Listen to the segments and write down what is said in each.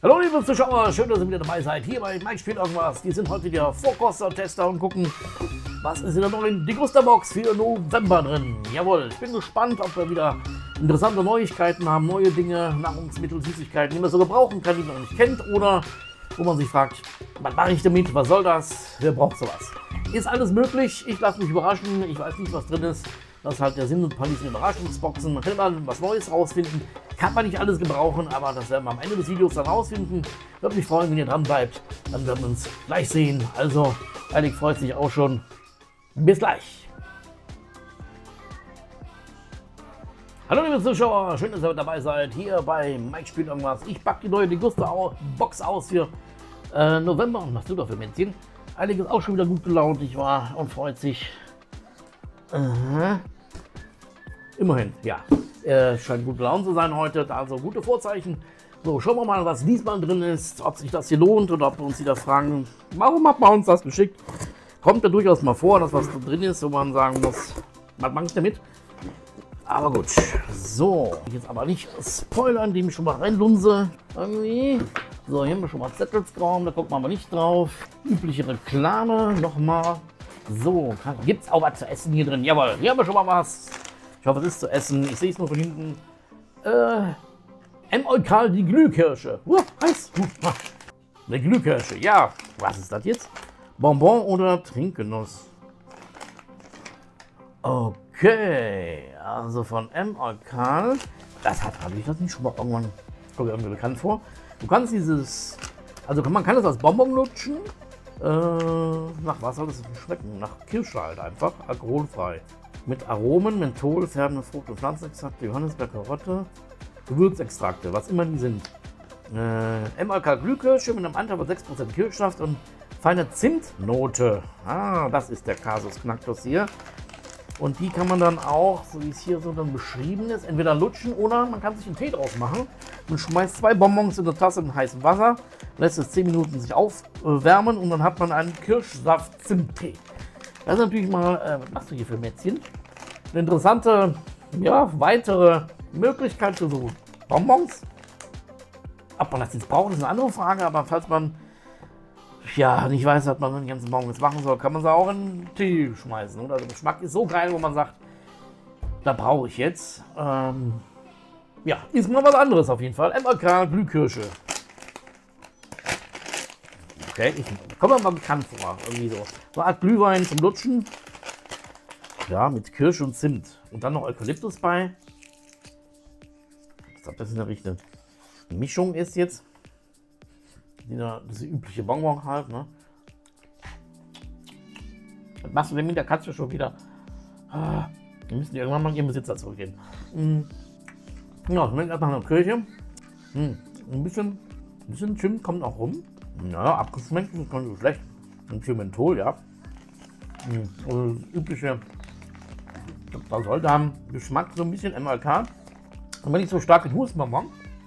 Hallo liebe Zuschauer, schön, dass ihr wieder dabei seid. Hier bei Mike spielt irgendwas. Wir sind heute wieder Vorkoster-Tester und gucken, was ist in der neuen Degusta-Box für November drin. Jawohl, ich bin gespannt, ob wir wieder interessante Neuigkeiten haben, neue Dinge, Nahrungsmittel, Süßigkeiten, die man so gebrauchen kann, die man noch nicht kennt oder wo man sich fragt, was mache ich damit, was soll das, wer braucht sowas. Ist alles möglich, ich lasse mich überraschen, ich weiß nicht, was drin ist. Das ist halt der Sinn von diesen Überraschungsboxen. Man kann immer was Neues rausfinden. Kann man nicht alles gebrauchen, aber das werden wir am Ende des Videos dann rausfinden. Würde mich freuen, wenn ihr dran bleibt. Dann werden wir uns gleich sehen. Also, Eilig freut sich auch schon. Bis gleich. Hallo liebe Zuschauer, schön, dass ihr dabei seid. Hier bei Mike spielt irgendwas. Ich packe die neue Degusta-Box aus für November. Und was du da für Männchen? Eilig ist auch schon wieder gut gelaunt, ich war und freut sich. Immerhin, ja. Scheint gut gelaunt zu sein heute, also gute Vorzeichen. So, schauen wir mal, was diesmal drin ist, ob sich das hier lohnt oder ob wir uns wieder fragen, warum hat man uns das geschickt? Kommt ja durchaus mal vor, dass was da drin ist, wo man sagen muss, was mache ich damit? Aber gut, so, jetzt aber nicht spoilern, indem ich schon mal reinlunse. Irgendwie. So, hier haben wir schon mal Zettelsgraum, da guckt man aber nicht drauf. Übliche Reklame, nochmal. So, gibt es auch was zu essen hier drin? Jawohl, hier haben wir schon mal was. Ich hoffe, es ist zu essen. Ich sehe es nur von hinten. M-Eukal, die Glühkirsche. Heiß. Eine Glühkirsche, ja. Was ist das jetzt? Bonbon oder Trinkgenuss? Okay, also von M-Eukal. Habe ich das nicht schon mal irgendwann, kommt mir irgendwie bekannt vor. Du kannst dieses, also man kann das als Bonbon lutschen. Nach was soll das schmecken? Nach Kirsche halt einfach, alkoholfrei. Mit Aromen, Menthol, färbende Frucht- und Pflanzenextrakte, Johannisbeer, Karotte, Gewürzextrakte, was immer die sind. M-Alkal Glühkirsche mit einem Anteil von 6% Kirschsaft und feine Zimtnote. Ah, das ist der Kasus Knacktus hier. Und die kann man dann auch, so wie es hier so dann beschrieben ist, entweder lutschen oder man kann sich einen Tee draus machen. Man schmeißt 2 Bonbons in eine Tasse mit heißem Wasser, lässt es 10 Minuten sich aufwärmen und dann hat man einen Kirschsaft-Zimt-Tee. Das ist natürlich mal, was machst du hier für Mätzchen? Eine interessante, ja, weitere Möglichkeit für so Bonbons. Ob man das jetzt braucht, ist eine andere Frage, aber falls man ja nicht weiß, was man mit den ganzen Bonbons machen soll, kann man sie auch in den Tee schmeißen. Oder? Der Geschmack ist so geil, wo man sagt, da brauche ich jetzt. Ja, ist mal was anderes auf jeden Fall. M-Alkal Glühkirsche. Okay, ich komme mir mal bekannt vor. Irgendwie so. So eine Art Glühwein zum Lutschen. Ja, mit Kirsche und Zimt. Und dann noch Eukalyptus bei. Ich glaube, das ist eine richtige Mischung ist jetzt. Diese übliche Bonbon halt, ne? Was machst du denn mit der Katze schon wieder? Wir müssen irgendwann mal ihren Besitzer zurückgehen. Ja, schmeckt erst nach einer Kirsche. Ein bisschen Zimt kommt auch rum. Ja, abgeschmeckt ist gar nicht so schlecht. Ein bisschen Menthol, ja. Also das übliche, da sollte haben Geschmack so ein bisschen M-Alkal. Aber nicht so stark wie Nussbonbon.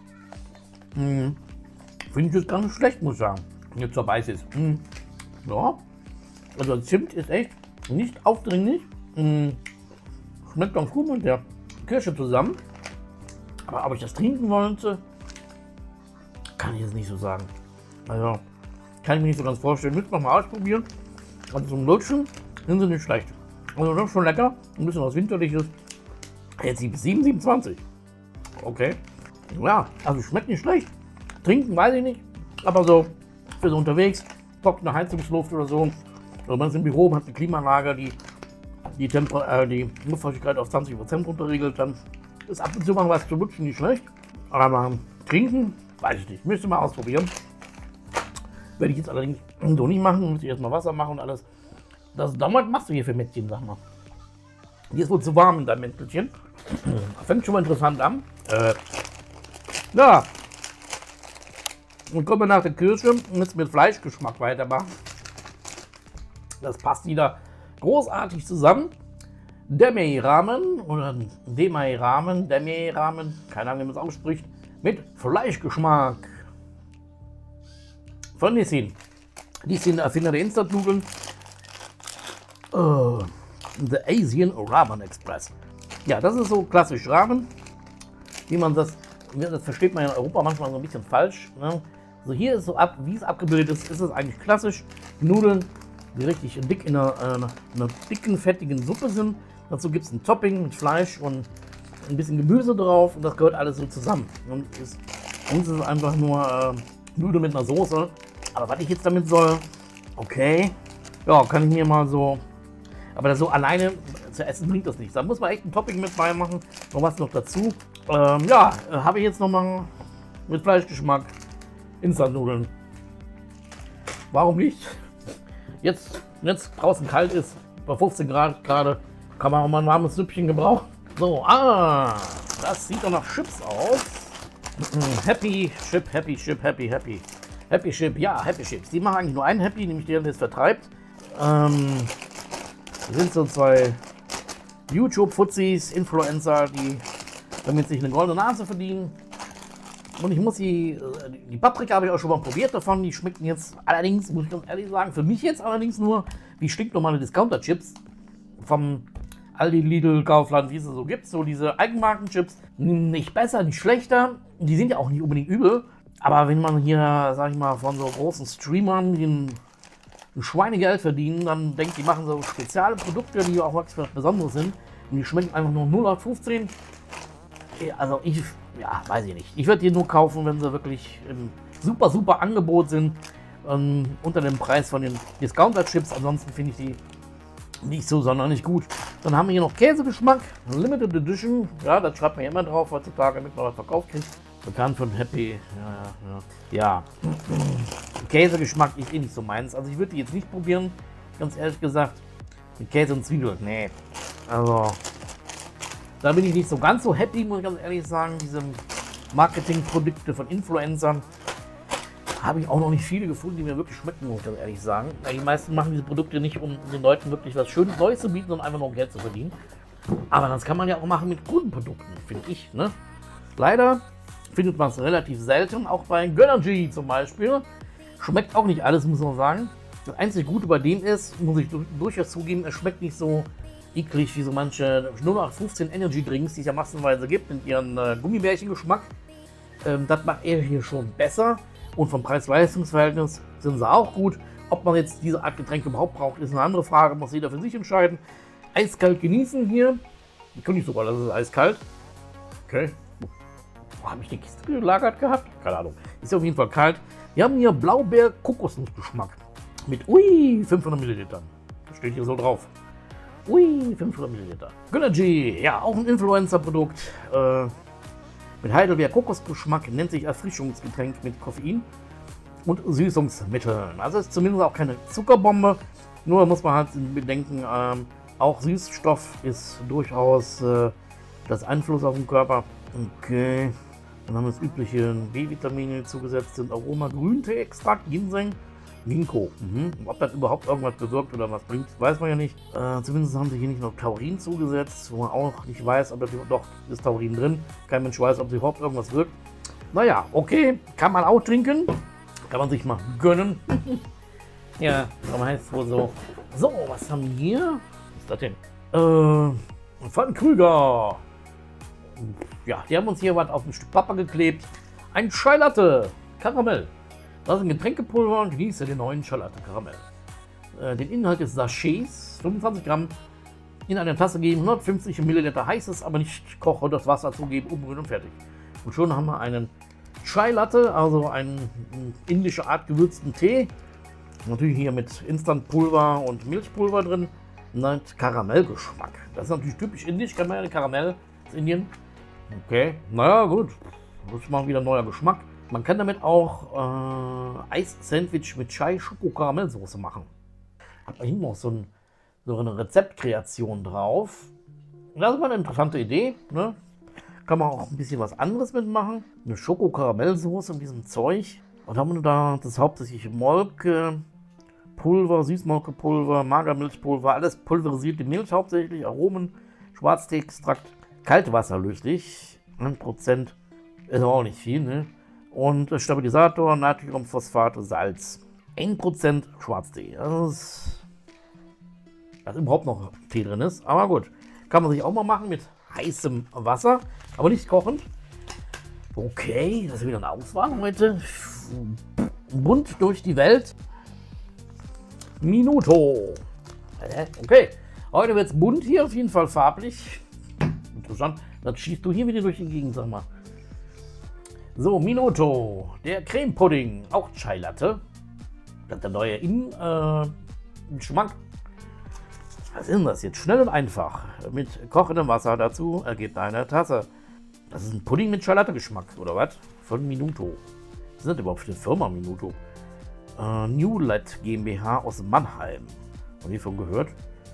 Finde ich das gar nicht schlecht, muss ich sagen. Jetzt so weiß ist. Ja, also Zimt ist echt nicht aufdringlich. Schmeckt ganz gut mit der Kirsche zusammen. Aber ob ich das trinken wollte, kann ich jetzt nicht so sagen. Also, kann ich mir nicht so ganz vorstellen. Müsst ihr noch mal ausprobieren. Also zum Lutschen sind sie nicht schlecht. Also das ist schon lecker. Ein bisschen was Winterliches. Jetzt 7,27. Okay. Ja, also schmeckt nicht schlecht. Trinken weiß ich nicht. Aber so für so unterwegs, trockene Heizungsluft oder so. Also man ist im Büro, man hat eine Klimaanlage, die Luftfeuchtigkeit auf 20% runterregelt. Dann ist ab und zu mal was zu lutschen nicht schlecht. Aber trinken, weiß ich nicht. Müsste mal ausprobieren. Werde ich jetzt allerdings so nicht machen, muss ich erstmal Wasser machen und alles. Das dauert, machst du hier für Mätzchen, sag mal. Hier ist wohl zu warm in deinem Mäntelchen. Fängt schon mal interessant an. Ja. Und kommen wir nach der Kirsche und jetzt mit Fleischgeschmack weitermachen. Das passt wieder großartig zusammen. Demi-Ramen oder Demi-Ramen, keine Ahnung, wie man es ausspricht, mit Fleischgeschmack. Von Nissin. Nissin, Erfinder der Instant-Nudeln. The Asian Ramen Express. Ja, das ist so klassisch Ramen. Wie man das versteht man in Europa manchmal so ein bisschen falsch. Ne? Also hier ist so ab, wie es abgebildet ist, ist es eigentlich klassisch. Nudeln, die richtig dick in einer dicken, fettigen Suppe sind. Dazu gibt es ein Topping mit Fleisch und ein bisschen Gemüse drauf und das gehört alles so zusammen. Und uns ist es einfach nur Nudeln mit einer Soße. Aber was ich jetzt damit soll, okay, ja, kann ich hier mal so, aber das so alleine zu essen bringt das nichts. Da muss man echt ein Topping mit beimachen, noch was noch dazu. Ja, habe ich jetzt noch mal mit Fleischgeschmack Instant-Nudeln. Warum nicht? Jetzt, wenn es draußen kalt ist, bei 15 Grad gerade, kann man auch mal ein warmes Süppchen gebrauchen. So, das sieht doch nach Chips aus. Happy Chip, Happy Chip, Happy Chip, ja, Happy Chips. Die machen eigentlich nur einen Happy, nämlich der es vertreibt. Das sind so zwei YouTube-Fuzis, Influencer, die damit sich eine goldene Nase verdienen. Und ich muss die Paprika habe ich auch schon mal probiert davon. Die schmecken jetzt allerdings, muss ich ganz ehrlich sagen, für mich jetzt allerdings nur wie stinknormale Discounter-Chips vom Aldi, Lidl, Kaufland, wie es so gibt. So diese Eigenmarken-Chips. Nicht besser, nicht schlechter. Die sind ja auch nicht unbedingt übel. Aber wenn man hier, sag ich mal, von so großen Streamern, die ein Schweinegeld verdienen, dann denkt, die machen so spezielle Produkte, die auch was Besonderes sind. Und die schmecken einfach nur 0815. Also ja, weiß ich nicht. Ich würde die nur kaufen, wenn sie wirklich im super Angebot sind. Unter dem Preis von den Discounter-Chips. Ansonsten finde ich die nicht so sonderlich gut. Dann haben wir hier noch Käsegeschmack. Limited Edition. Ja, das schreibt man ja immer drauf heutzutage, damit man was verkauft kriegt. Bekannt von Happy. Ja. Käsegeschmack ist eh nicht so meins. Also ich würde die jetzt nicht probieren. Ganz ehrlich gesagt. Mit Käse und Zwiebeln. Nee. Also da bin ich nicht so ganz so happy, muss ich ganz ehrlich sagen. Diese Marketingprodukte von Influencern habe ich auch noch nicht viele gefunden, die mir wirklich schmecken, muss ich ganz ehrlich sagen. Die meisten machen diese Produkte nicht, um den Leuten wirklich was Schönes Neues zu bieten, sondern einfach nur um Geld zu verdienen. Aber das kann man ja auch machen mit guten Produkten, finde ich. Ne? Leider findet man es relativ selten, auch bei Gönnergy zum Beispiel. Schmeckt auch nicht alles, muss man sagen. Das einzige Gute bei dem ist, muss ich durchaus zugeben, es schmeckt nicht so eklig wie so manche 0815 Energy Drinks, die es ja massenweise gibt, mit ihren Gummibärchen-Geschmack. Das macht er hier schon besser. Und vom Preis-Leistungs-Verhältnis sind sie auch gut. Ob man jetzt diese Art Getränk überhaupt braucht, ist eine andere Frage. Muss jeder für sich entscheiden. Eiskalt genießen hier. Die kann ich sogar, das ist eiskalt. Okay. Wo habe ich die Kiste gelagert gehabt? Keine Ahnung. Ist auf jeden Fall kalt. Wir haben hier Blaubeer-Kokosnussgeschmack. Mit 500 Millilitern. Das steht hier so drauf. 500 Milliliter. Gönnergy, ja, auch ein Influencer-Produkt. Mit Heidelbeer-Kokosgeschmack, nennt sich Erfrischungsgetränk mit Koffein und Süßungsmitteln. Also ist zumindest auch keine Zuckerbombe. Nur muss man halt bedenken, auch Süßstoff ist durchaus das Einfluss auf den Körper. Okay. Dann haben wir das übliche B-Vitamine zugesetzt, sind Aroma Grüntee-Extrakt, Ginseng, Ginkgo. Ob das überhaupt irgendwas bewirkt oder was bringt, weiß man ja nicht. Zumindest haben sie hier nicht noch Taurin zugesetzt, wo man auch nicht weiß, ob das doch ist Taurin drin. Kein Mensch weiß, ob sie überhaupt irgendwas wirkt. Naja, okay, kann man auch trinken. Kann man sich mal gönnen. Ja, das heißt wohl so. So, was haben wir hier? Was ist das denn? Von Krüger. Ja, die haben uns hier was auf ein Stück Pappe geklebt. Ein Chai Latte, Karamell. Das ist ein Getränkepulver und genieße den neuen Chai Latte Karamell. Den Inhalt des Sachets, 25 Gramm, in eine Tasse geben, 150 Milliliter heißes, aber nicht kochen, das Wasser zugeben, umrühren und fertig. Und schon haben wir einen Chai Latte, also einen indische Art gewürzten Tee. Natürlich hier mit Instantpulver und Milchpulver drin. Und Karamellgeschmack. Das ist natürlich typisch indisch, kann man ja Karamell aus Indien. Okay, naja gut, das ist mal wieder ein neuer Geschmack. Man kann damit auch Eis-Sandwich mit Chai-Schoko-Karamellsoße machen. Hat man hinten noch so eine Rezeptkreation drauf. Das ist mal eine interessante Idee. Ne? Kann man auch ein bisschen was anderes mitmachen. Eine Schoko-Karamellsoße mit diesem Zeug. Und haben wir da das hauptsächlich Molke, Pulver, Süßmolkepulver, Magermilchpulver, alles pulverisierte Milch hauptsächlich, Aromen, Schwarztee-Extrakt, kaltwasserlöslich, 1%, ist auch nicht viel, ne? Und Stabilisator, Natriumphosphat, Salz, 1% Schwarztee. Also dass überhaupt noch Tee drin ist, aber gut. Kann man sich auch mal machen mit heißem Wasser, aber nicht kochend. Okay, das ist wieder eine Auswahl heute. bunt durch die Welt. Minuto. Okay, heute wird es bunt hier, auf jeden Fall farblich. Interessant. Das schießt du hier wieder durch die Gegend, sag mal. So, Minuto, der Creme-Pudding, auch Chai Latte. Das ist der neue Geschmack. Was ist denn das jetzt? Schnell und einfach. Mit kochendem Wasser dazu ergibt eine Tasse. Das ist ein Pudding mit Chai Latte Geschmack, oder was? Von Minuto. Was ist das überhaupt für eine Firma, Minuto? Newlet GmbH aus Mannheim. Noch nie von gehört.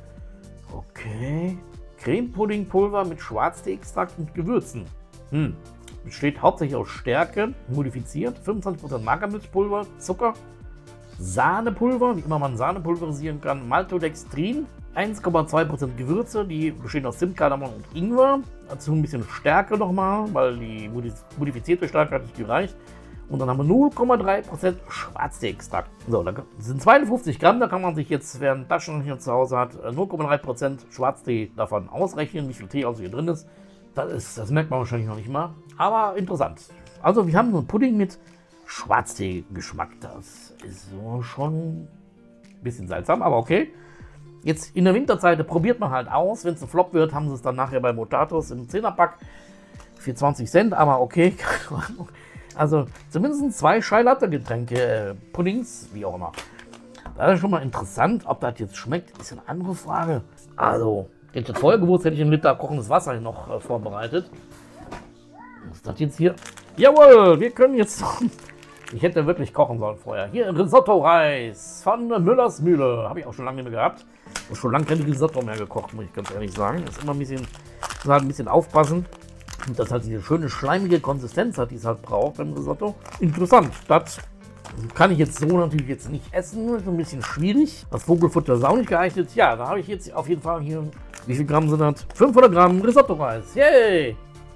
Okay. Creme-Pudding-Pulver mit Schwarztee-Extrakt und Gewürzen. Besteht hauptsächlich aus Stärke, modifiziert, 25% Magermilchpulver, Zucker, Sahnepulver, wie immer man Sahne pulverisieren kann, Maltodextrin, 1,2% Gewürze, die bestehen aus Zimt, Kardamom und Ingwer. Dazu ein bisschen Stärke nochmal, weil die modifizierte Stärke hat nicht gereicht. Und dann haben wir 0,3% Schwarztee-Extrakt. So, das sind 52 Gramm, da kann man sich jetzt, wer einen Taschenrechner zu Hause hat, 0,3% Schwarztee davon ausrechnen, wie viel Tee also hier drin ist. Das merkt man wahrscheinlich noch nicht mal, aber interessant. Also wir haben so einen Pudding mit Schwarztee-Geschmack. Das ist so schon ein bisschen seltsam, aber okay. Jetzt in der Winterzeit probiert man halt aus. Wenn es ein Flop wird, haben sie es dann nachher bei Motatos im 10er-Pack für 20 Cent, aber okay, keine Ahnung. Also zumindest 2 Chai Latte Getränke, Puddings, wie auch immer. Das ist schon mal interessant, ob das jetzt schmeckt, ist eine andere Frage. Also, hätte ich das vorher gewusst, hätte ich 1 Liter kochendes Wasser noch vorbereitet. Was ist das jetzt hier? Jawohl, wir können jetzt noch... Ich hätte wirklich kochen sollen vorher. Hier Risotto-Reis von Müllers Mühle. Habe ich auch schon lange nicht mehr gehabt. Und schon lange kein Risotto mehr gekocht, muss ich ganz ehrlich sagen. Das ist immer ein bisschen aufpassen. Und das halt diese schöne schleimige Konsistenz hat, die es halt braucht beim Risotto. Interessant. Das kann ich jetzt so natürlich jetzt nicht essen. Ist ein bisschen schwierig. Das Vogelfutter ist auch nicht geeignet. Ja, da habe ich jetzt auf jeden Fall hier, wie viel Gramm sind das? 500 Gramm Risotto-Reis. Yay!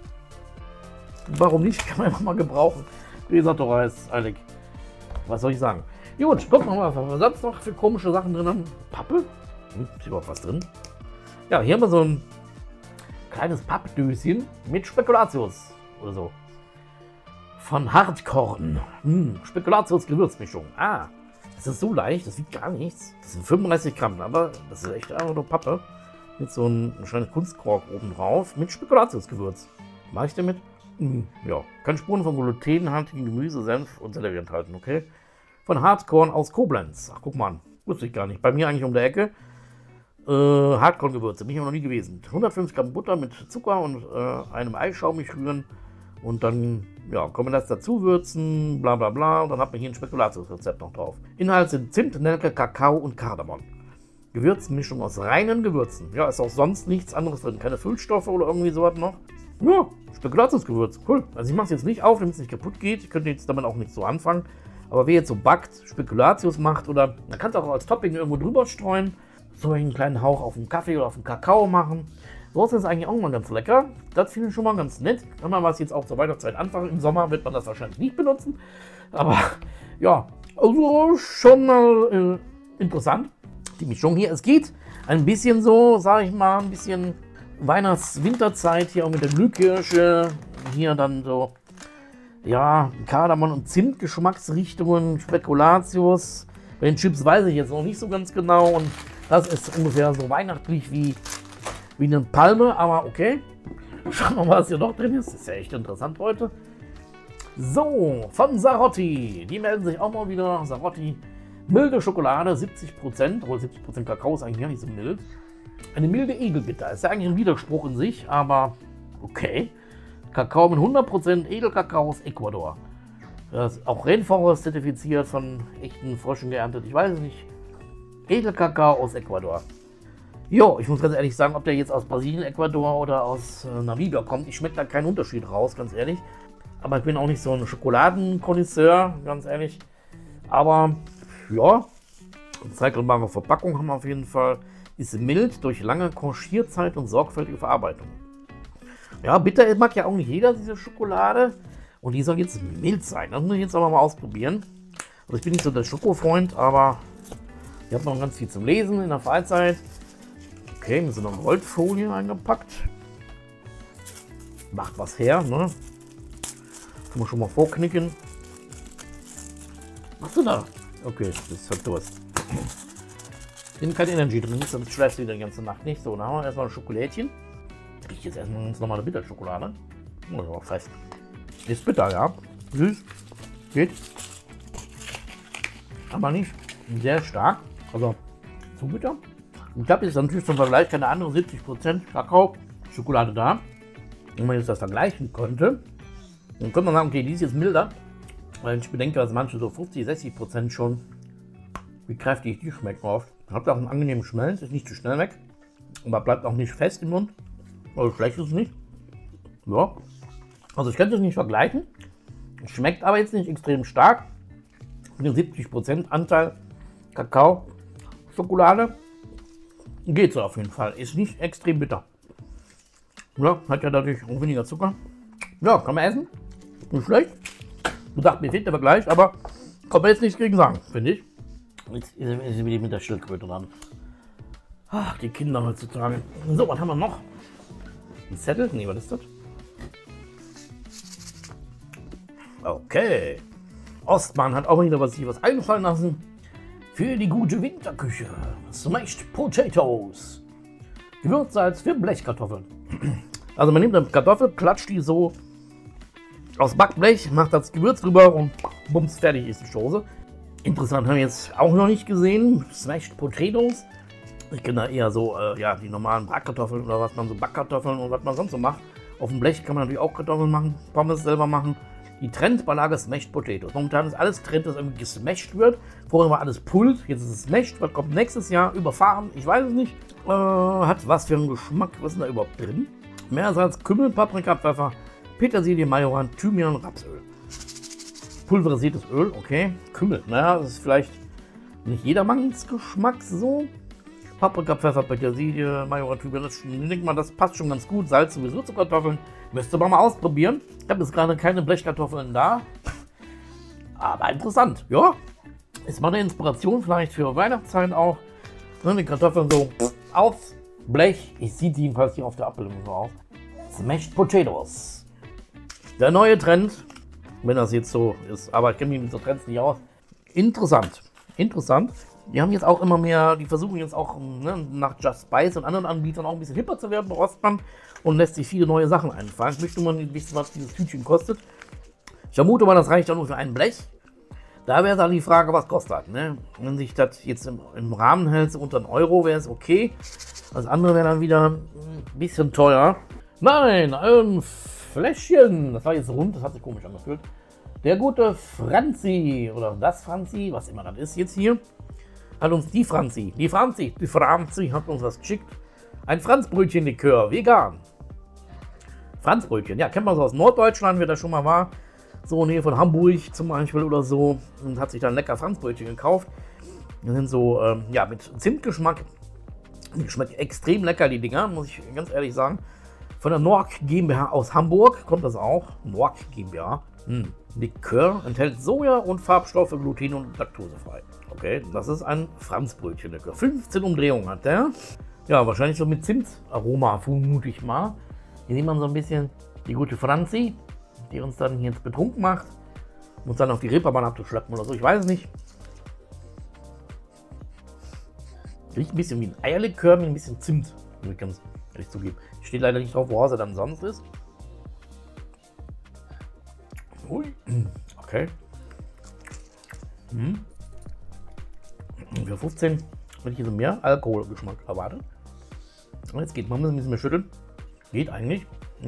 Warum nicht? Kann man einfach mal gebrauchen. Risotto-Reis, Alec. Was soll ich sagen? Gut, gucken wir mal, was wir sonst noch für komische Sachen drin haben. Pappe? Ist überhaupt was drin? Ja, hier haben wir so ein kleines Pappdöschen mit Spekulatius oder so. Von Hartkorn. Spekulatius-Gewürzmischung. Ah, das ist so leicht, das wiegt gar nichts. Das sind 35 Gramm, aber das ist echt einfach nur Pappe. Mit so einem kleinen Kunstkork oben drauf mit Spekulatiusgewürz. Mache ich damit? Ja, kann Spuren von glutenhaltigen Gemüse, Senf und Sellerie enthalten, okay? Von Hartkorn aus Koblenz. Ach, guck mal an. Wusste ich gar nicht. Bei mir eigentlich um der Ecke. Hartkorngewürze, bin ich noch nie gewesen. 150 Gramm Butter mit Zucker und einem Eischaum rühren. Und dann, ja, kann man das dazu würzen, bla bla bla. Und dann hat man hier ein Spekulatiusrezept noch drauf. Inhalt sind Zimt, Nelke, Kakao und Kardamom. Gewürzmischung aus reinen Gewürzen. Ja, ist auch sonst nichts anderes drin. Keine Füllstoffe oder irgendwie sowas noch. Ja, Spekulatiusgewürz, cool. Also ich mache es jetzt nicht auf, damit es nicht kaputt geht. Ich könnte jetzt damit auch nicht so anfangen. Aber wer jetzt so backt, Spekulatius macht oder man kann es auch als Topping irgendwo drüber streuen. So einen kleinen Hauch auf den Kaffee oder auf den Kakao machen. So ist das eigentlich auch mal ganz lecker. Das finde ich schon mal ganz nett. Kann man was jetzt auch zur Weihnachtszeit anfangen. Im Sommer wird man das wahrscheinlich nicht benutzen. Aber ja, also schon mal interessant. Die Mischung hier, es geht ein bisschen so, sage ich mal, ein bisschen Weihnachts-Winterzeit hier auch mit der Glühkirsche. Hier dann so, ja, Kardamom und Zimt Geschmacksrichtungen, Spekulatius. Bei den Chips weiß ich jetzt noch nicht so ganz genau. Und das ist ungefähr so weihnachtlich wie eine Palme, aber okay. Schauen wir mal, was hier noch drin ist. Das ist ja echt interessant heute. So, von Sarotti. Die melden sich auch mal wieder. Sarotti. Milde Schokolade, 70%, obwohl 70% Kakao ist eigentlich gar nicht so mild. Eine milde Edelbitter. Ist ja eigentlich ein Widerspruch in sich, aber okay. Kakao mit 100% Edelkakao aus Ecuador. Das ist auch Rainforest zertifiziert, von echten Fröschen geerntet. Ich weiß es nicht. Edelkakao aus Ecuador. Jo, ich muss ganz ehrlich sagen, ob der jetzt aus Brasilien, Ecuador oder aus Namibia kommt. Ich schmecke da keinen Unterschied raus, ganz ehrlich. Aber ich bin auch nicht so ein Schokoladenkonnoisseur, ganz ehrlich. Aber ja, recycelbare Verpackung haben wir auf jeden Fall. Ist mild durch lange Konchierzeit und sorgfältige Verarbeitung. Ja, bitter mag ja auch nicht jeder, diese Schokolade. Und die soll jetzt mild sein. Das muss ich jetzt aber mal ausprobieren. Also ich bin nicht so der Schokofreund, aber ich habe noch ganz viel zum Lesen in der Freizeit. Okay, mit so einer Goldfolie eingepackt. Macht was her, ne? Kann man schon mal vorknicken. Hast du da? Okay, das ist Verdurst. Sind kein Energy drin, sonst schläfst du wieder die ganze Nacht nicht. So, dann haben wir erstmal ein Schokolädchen. Riecht jetzt erstmal ganz normale Bitterschokolade. Oh ja, fest. Ist bitter, ja. Süß. Geht. Aber nicht sehr stark. Also zu bitter. Ich habe jetzt natürlich zum Vergleich keine andere 70% Kakao-Schokolade da. Wenn man jetzt das vergleichen konnte, dann könnte man sagen, okay, die ist jetzt milder. Weil ich bedenke, dass manche so 50-60% schon, wie kräftig die schmecken oft. Hat auch einen angenehmen Schmelz, ist nicht zu schnell weg. Aber bleibt auch nicht fest im Mund. Also schlecht ist es nicht. Ja. Also ich könnte es nicht vergleichen. Schmeckt aber jetzt nicht extrem stark. Mit dem 70% Anteil Kakao, Schokolade. Geht so auf jeden Fall. Ist nicht extrem bitter. Ja, hat ja dadurch auch weniger Zucker. Ja, kann man essen. Nicht schlecht. Du dachtest, mir fehlt der Vergleich, aber kann man jetzt nichts gegen sagen, finde ich. Jetzt ist sie wieder mit der Schildkröte dran. Ach, die Kinder heutzutage. So, was haben wir noch? Ein Zettel? Nee, was ist das? Okay. Ostmann hat auch wieder sich was einfallen lassen. Für die gute Winterküche. Smashed Potatoes. Gewürzsalz für Blechkartoffeln. Also man nimmt eine Kartoffel, klatscht die so aufs Backblech, macht das Gewürz drüber und bums, fertig ist die Chose. Interessant, haben wir jetzt auch noch nicht gesehen. Smashed Potatoes. Ich kenne da eher so, ja, die normalen Bratkartoffeln oder was man so Backkartoffeln und was man sonst so macht. Auf dem Blech kann man natürlich auch Kartoffeln machen, Pommes selber machen. Die Trendbeilage Smashed Potatoes. Momentan ist alles Trend, dass irgendwie gesmashed wird. Vorher war alles Pult, jetzt ist es Smashed. Was kommt nächstes Jahr? Überfahren? Ich weiß es nicht. Hat was für einen Geschmack? Was ist denn da überhaupt drin? Meersalz, Kümmel, Paprika, Pfeffer, Petersilie, Majoran, Thymian, Rapsöl. Pulverisiertes Öl, okay. Kümmel, naja, das ist vielleicht nicht jedermanns Geschmack so. Paprika, Pfeffer, Petersilie, Majoran, Thymian, ich denke mal, das passt schon ganz gut. Salz sowieso zu Kartoffeln. Müsste man mal ausprobieren. Ich habe jetzt gerade keine Blechkartoffeln da. Aber interessant, ja. Ist mal eine Inspiration vielleicht für Weihnachtszeit auch. Die Kartoffeln so aufs Blech. Ich sehe jedenfalls hier auf der Abbildung so aus. Smashed Potatoes. Der neue Trend, wenn das jetzt so ist. Aber ich kenne mich mit so Trends nicht aus. Interessant. Interessant. Die haben jetzt auch immer mehr, die versuchen jetzt auch nach Just Spice und anderen Anbietern auch ein bisschen hipper zu werden bei Ostmann und lässt sich viele neue Sachen einfallen. Ich möchte mal nicht wissen, was dieses Tütchen kostet. Ich vermute mal, das reicht ja nur für ein Blech. Da wäre dann die Frage, was kostet. Ne? Wenn sich das jetzt im Rahmen hält, so unter 1 Euro, wäre es okay. Das andere wäre dann wieder ein bisschen teuer. Nein, ein Fläschchen. Das war jetzt rund, das hat sich komisch angefühlt. Der gute Franzi, oder das Franzi, was immer das ist jetzt hier, hat uns die Franzi hat uns was geschickt. Ein Franzbrötchen-Likör, vegan. Franzbrötchen, ja, kennt man so aus Norddeutschland, wer da schon mal war. So in Nähe von Hamburg zum Beispiel oder so. Und hat sich dann lecker Franzbrötchen gekauft. Das sind so, ja, mit Zimtgeschmack. Die schmecken extrem lecker, die Dinger, muss ich ganz ehrlich sagen. Von der Nork GmbH aus Hamburg kommt das auch. Nork GmbH. Likör enthält Soja und Farbstoffe, Gluten und laktosefrei. Okay, das ist ein Franzbrötchen-Likör. 15 Umdrehungen hat der. Ja, wahrscheinlich so mit Zimtaroma, vermute ich mal. Hier sieht man so ein bisschen die gute Franzi, die uns dann jetzt betrunken macht. Uns dann auf die Reeperbahn abzuschleppen oder so, ich weiß es nicht. Riecht ein bisschen wie ein Eierlikör mit ein bisschen Zimt, muss ich ganz ehrlich zugeben. Steht leider nicht drauf, woraus er dann sonst ist. Ui, okay. Für 15 hätte ich hier so mehr Alkoholgeschmack erwartet. Und jetzt geht man ein bisschen mehr schütteln. Geht eigentlich.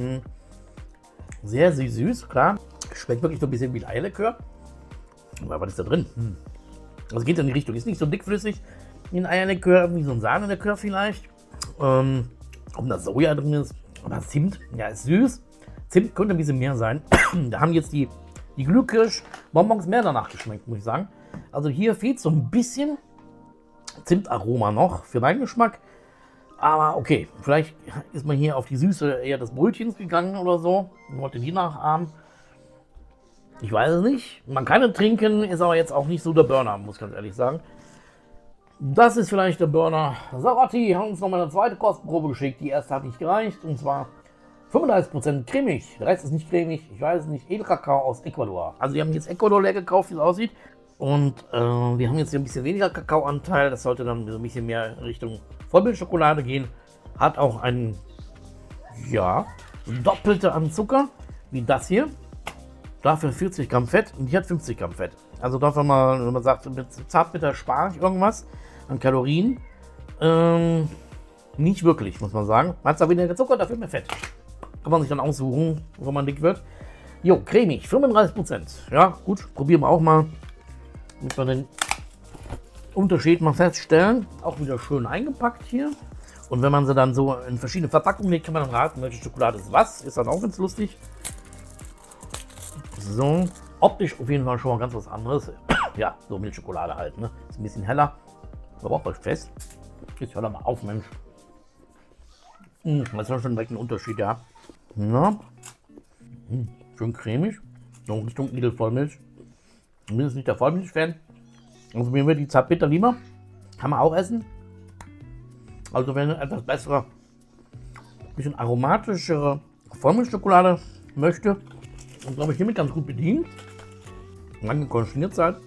Sehr süß, klar. Schmeckt wirklich so ein bisschen wie ein Eierlikör. Aber was ist da drin? Also geht in die Richtung. Ist nicht so dickflüssig wie ein Eierlikör, wie so ein Sahnelikör vielleicht. Ob da Soja drin ist. Aber Zimt, ja, ist süß. Zimt könnte ein bisschen mehr sein. Da haben jetzt die Glühkirsch-Bonbons mehr danach geschmeckt, muss ich sagen. Also hier fehlt so ein bisschen Zimtaroma noch für meinen Geschmack. Aber okay, vielleicht ist man hier auf die Süße eher des Brötchens gegangen oder so. Und wollte die nachahmen. Ich weiß es nicht. Man kann es trinken, ist aber jetzt auch nicht so der Burner, muss ich ganz ehrlich sagen. Das ist vielleicht der Burner. Sarati hat uns nochmal eine zweite Kostprobe geschickt. Die erste hat nicht gereicht. Und zwar 35% cremig. Der Rest ist nicht cremig. Ich weiß es nicht. Edelkakao aus Ecuador. Also die haben jetzt Ecuador leer gekauft, wie es aussieht. Und wir haben jetzt hier ein bisschen weniger Kakaoanteil. Das sollte dann so ein bisschen mehr Richtung Vollmilchschokolade gehen. Hat auch einen, ja, doppelte an Zucker wie das hier. Dafür 40 Gramm Fett und die hat 50 Gramm Fett. Also dafür mal, wenn man sagt, mit Zartbitter spare ich irgendwas an Kalorien. Nicht wirklich, muss man sagen. Man hat zwar weniger Zucker, dafür mehr Fett. Kann man sich dann aussuchen, wo man dick wird. Jo, cremig, 35%. Ja, gut, probieren wir auch mal. Damit wir den Unterschied mal feststellen. Auch wieder schön eingepackt hier. Und wenn man sie dann so in verschiedene Verpackungen legt, kann man dann raten, welche Schokolade ist was. Ist dann auch ganz lustig. So, optisch auf jeden Fall schon mal ganz was anderes. Ja, so Milchschokolade halt, ne? Ist ein bisschen heller, aber auch recht fest. Jetzt hör doch mal auf, Mensch. Das ist schon direkt ein Unterschied, ja. Na, schön cremig. So Richtung Lidl Vollmilch. Ich bin jetzt nicht der Vollmilch-Fan. Also mir wird die Zartbitter lieber. Kann man auch essen. Also wenn ihr etwas bessere, bisschen aromatischere Vollmilchschokolade möchte, und glaube ich hiermit ganz gut bedient. Lange konsumiert seid.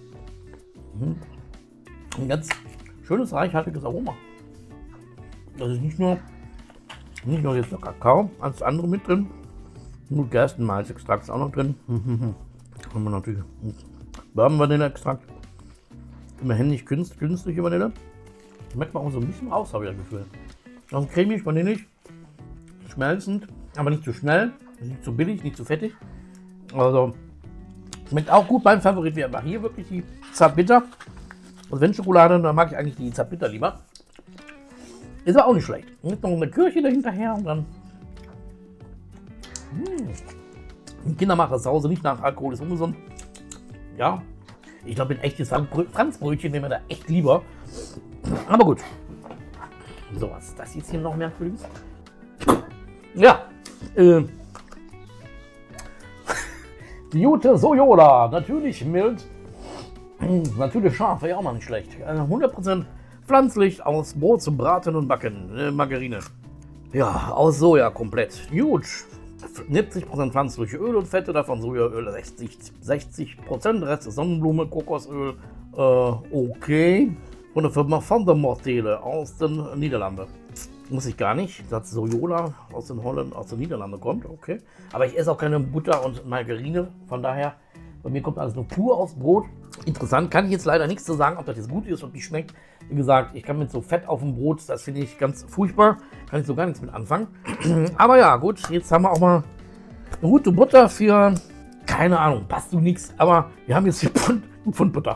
Ein ganz schönes, reichhaltiges Aroma. Das ist nicht nur jetzt noch Kakao, als andere mit drin. Nur Gerstenmalzextrakt ist auch noch drin. Haben wir natürlich Bourbon-Vanille-Extrakt. Immerhin nicht künstliche Vanille. Schmeckt man auch so ein bisschen raus, habe ich das Gefühl. Also cremig, vanillig, schmelzend, aber nicht zu schnell, nicht zu billig, nicht zu fettig. Also schmeckt auch gut. Mein Favorit wäre hier wirklich die Zartbitter. Und wenn Schokolade, dann mag ich eigentlich die Zartbitter lieber. Ist aber auch nicht schlecht. Jetzt noch eine Kirche dahinterher und dann. Kindermacher-Sause, nicht nach Alkohol, ist ungesund. Ja, ich glaube, ein echtes Franzbrötchen wäre mir da echt lieber. Aber gut. So, was ist das jetzt hier noch merkwürdiges? Ja, die Jute Sojola, natürlich mild, natürlich scharf, wäre ja auch mal nicht schlecht. 100% pflanzlich, aus Brot zum Braten und Backen, Margarine. Ja, aus Soja komplett. Gut, 70% pflanzliche Öl und Fette, davon Sojaöl 60%, Rest ist Sonnenblume, Kokosöl, okay. Von der Firma Van der Mortele aus den Niederlanden. Muss ich gar nicht, dass Sojola aus den Niederlanden kommt, okay. Aber ich esse auch keine Butter und Margarine, von daher, bei mir kommt alles nur pur aus Brot. Interessant, kann ich jetzt leider nichts zu sagen, ob das jetzt gut ist, ob die schmeckt. Wie gesagt, ich kann mit so Fett auf dem Brot, das finde ich ganz furchtbar, kann ich so gar nichts mit anfangen. Aber ja, gut, jetzt haben wir auch mal eine gute Butter für, keine Ahnung, passt so nichts, aber wir haben jetzt hier Pfund Butter.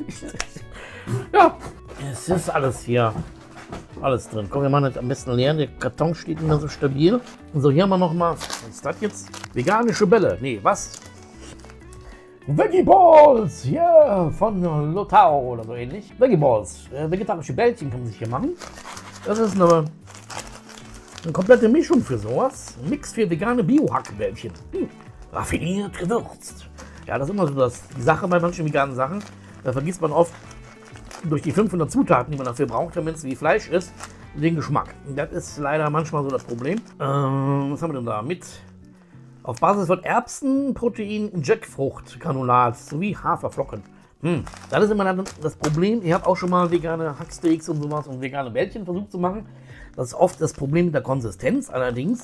Ja, es ist alles hier. Alles drin. Komm, wir machen das am besten leer. Der Karton steht immer so stabil. So, hier haben wir noch mal, was ist das jetzt? Veganische Bälle. Nee, was? Veggie Balls, hier von Lotao oder so ähnlich. Veggie Balls, vegetarische Bällchen kann man sich hier machen. Das ist eine komplette Mischung für sowas. Ein Mix für vegane Bio-Hackbällchen. Raffiniert gewürzt. Ja, das ist immer so die Sache bei manchen veganen Sachen. Da vergisst man oft, durch die 500 Zutaten, die man dafür braucht, damit es wie Fleisch ist, den Geschmack. Das ist leider manchmal so das Problem. Was haben wir denn da mit? Auf Basis von Erbsenprotein, Jackfruchtgranulat sowie Haferflocken. Das ist immer das Problem. Ich habe auch schon mal vegane Hacksteaks und sowas und vegane Bällchen versucht zu machen. Das ist oft das Problem mit der Konsistenz allerdings.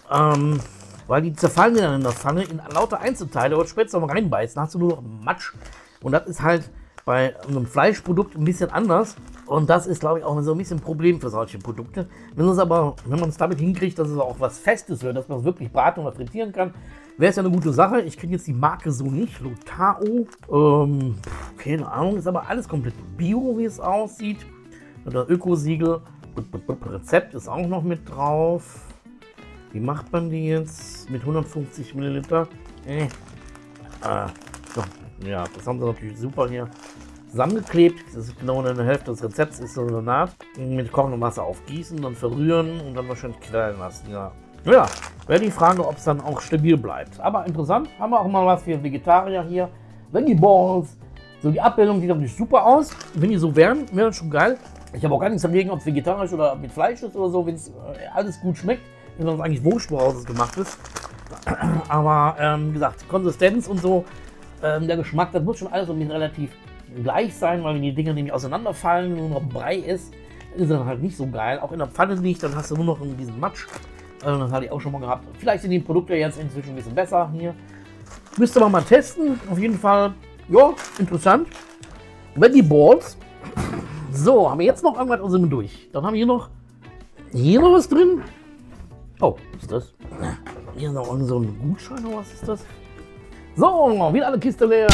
Weil die zerfallen dann in der Pfanne in lauter Einzelteile und später noch reinbeißen, hast du nur noch Matsch. Und das ist halt bei einem Fleischprodukt ein bisschen anders. Und das ist, glaube ich, auch so ein bisschen ein Problem für solche Produkte. Wenn man es damit hinkriegt, dass es auch was Festes wird, dass man es wirklich braten oder frittieren kann, wäre es ja eine gute Sache. Ich kenne jetzt die Marke so nicht. Lotao. Keine Ahnung. Ist aber alles komplett Bio, wie es aussieht. Das Ökosiegel. Rezept ist auch noch mit drauf. Wie macht man die jetzt? Mit 150 Milliliter. Ja, das haben sie natürlich super hier zusammengeklebt. Das ist genau eine Hälfte des Rezepts, ist so eine Naht. Mit kochendem Wasser aufgießen, dann verrühren und dann wahrscheinlich quellen lassen. Ja, wäre die Frage, ob es dann auch stabil bleibt. Aber interessant, haben wir auch mal was für Vegetarier hier. Veggie Balls. So, die Abbildung sieht natürlich super aus. Wenn die so wären, wäre das schon geil. Ich habe auch gar nichts dagegen, ob es vegetarisch oder mit Fleisch ist oder so, wenn es alles gut schmeckt. Wenn es eigentlich wurscht, woraus es gemacht ist. Aber wie gesagt, Konsistenz und so, der Geschmack, das muss schon alles relativ gleich sein, weil die Dinger nämlich auseinanderfallen, nur noch Brei ist dann halt nicht so geil. Auch in der Pfanne nicht, dann hast du nur noch diesen Matsch. Das hatte ich auch schon mal gehabt. Vielleicht sind die Produkte jetzt inzwischen ein bisschen besser hier. Müsste man mal testen. Auf jeden Fall, ja, interessant. Veggie Balls. So, haben wir jetzt noch irgendwas und sind wir durch. Dann haben wir hier noch was drin. Oh, was ist das? Hier ist noch irgend so ein Gutschein oder was ist das? So, wieder alle Kiste leer.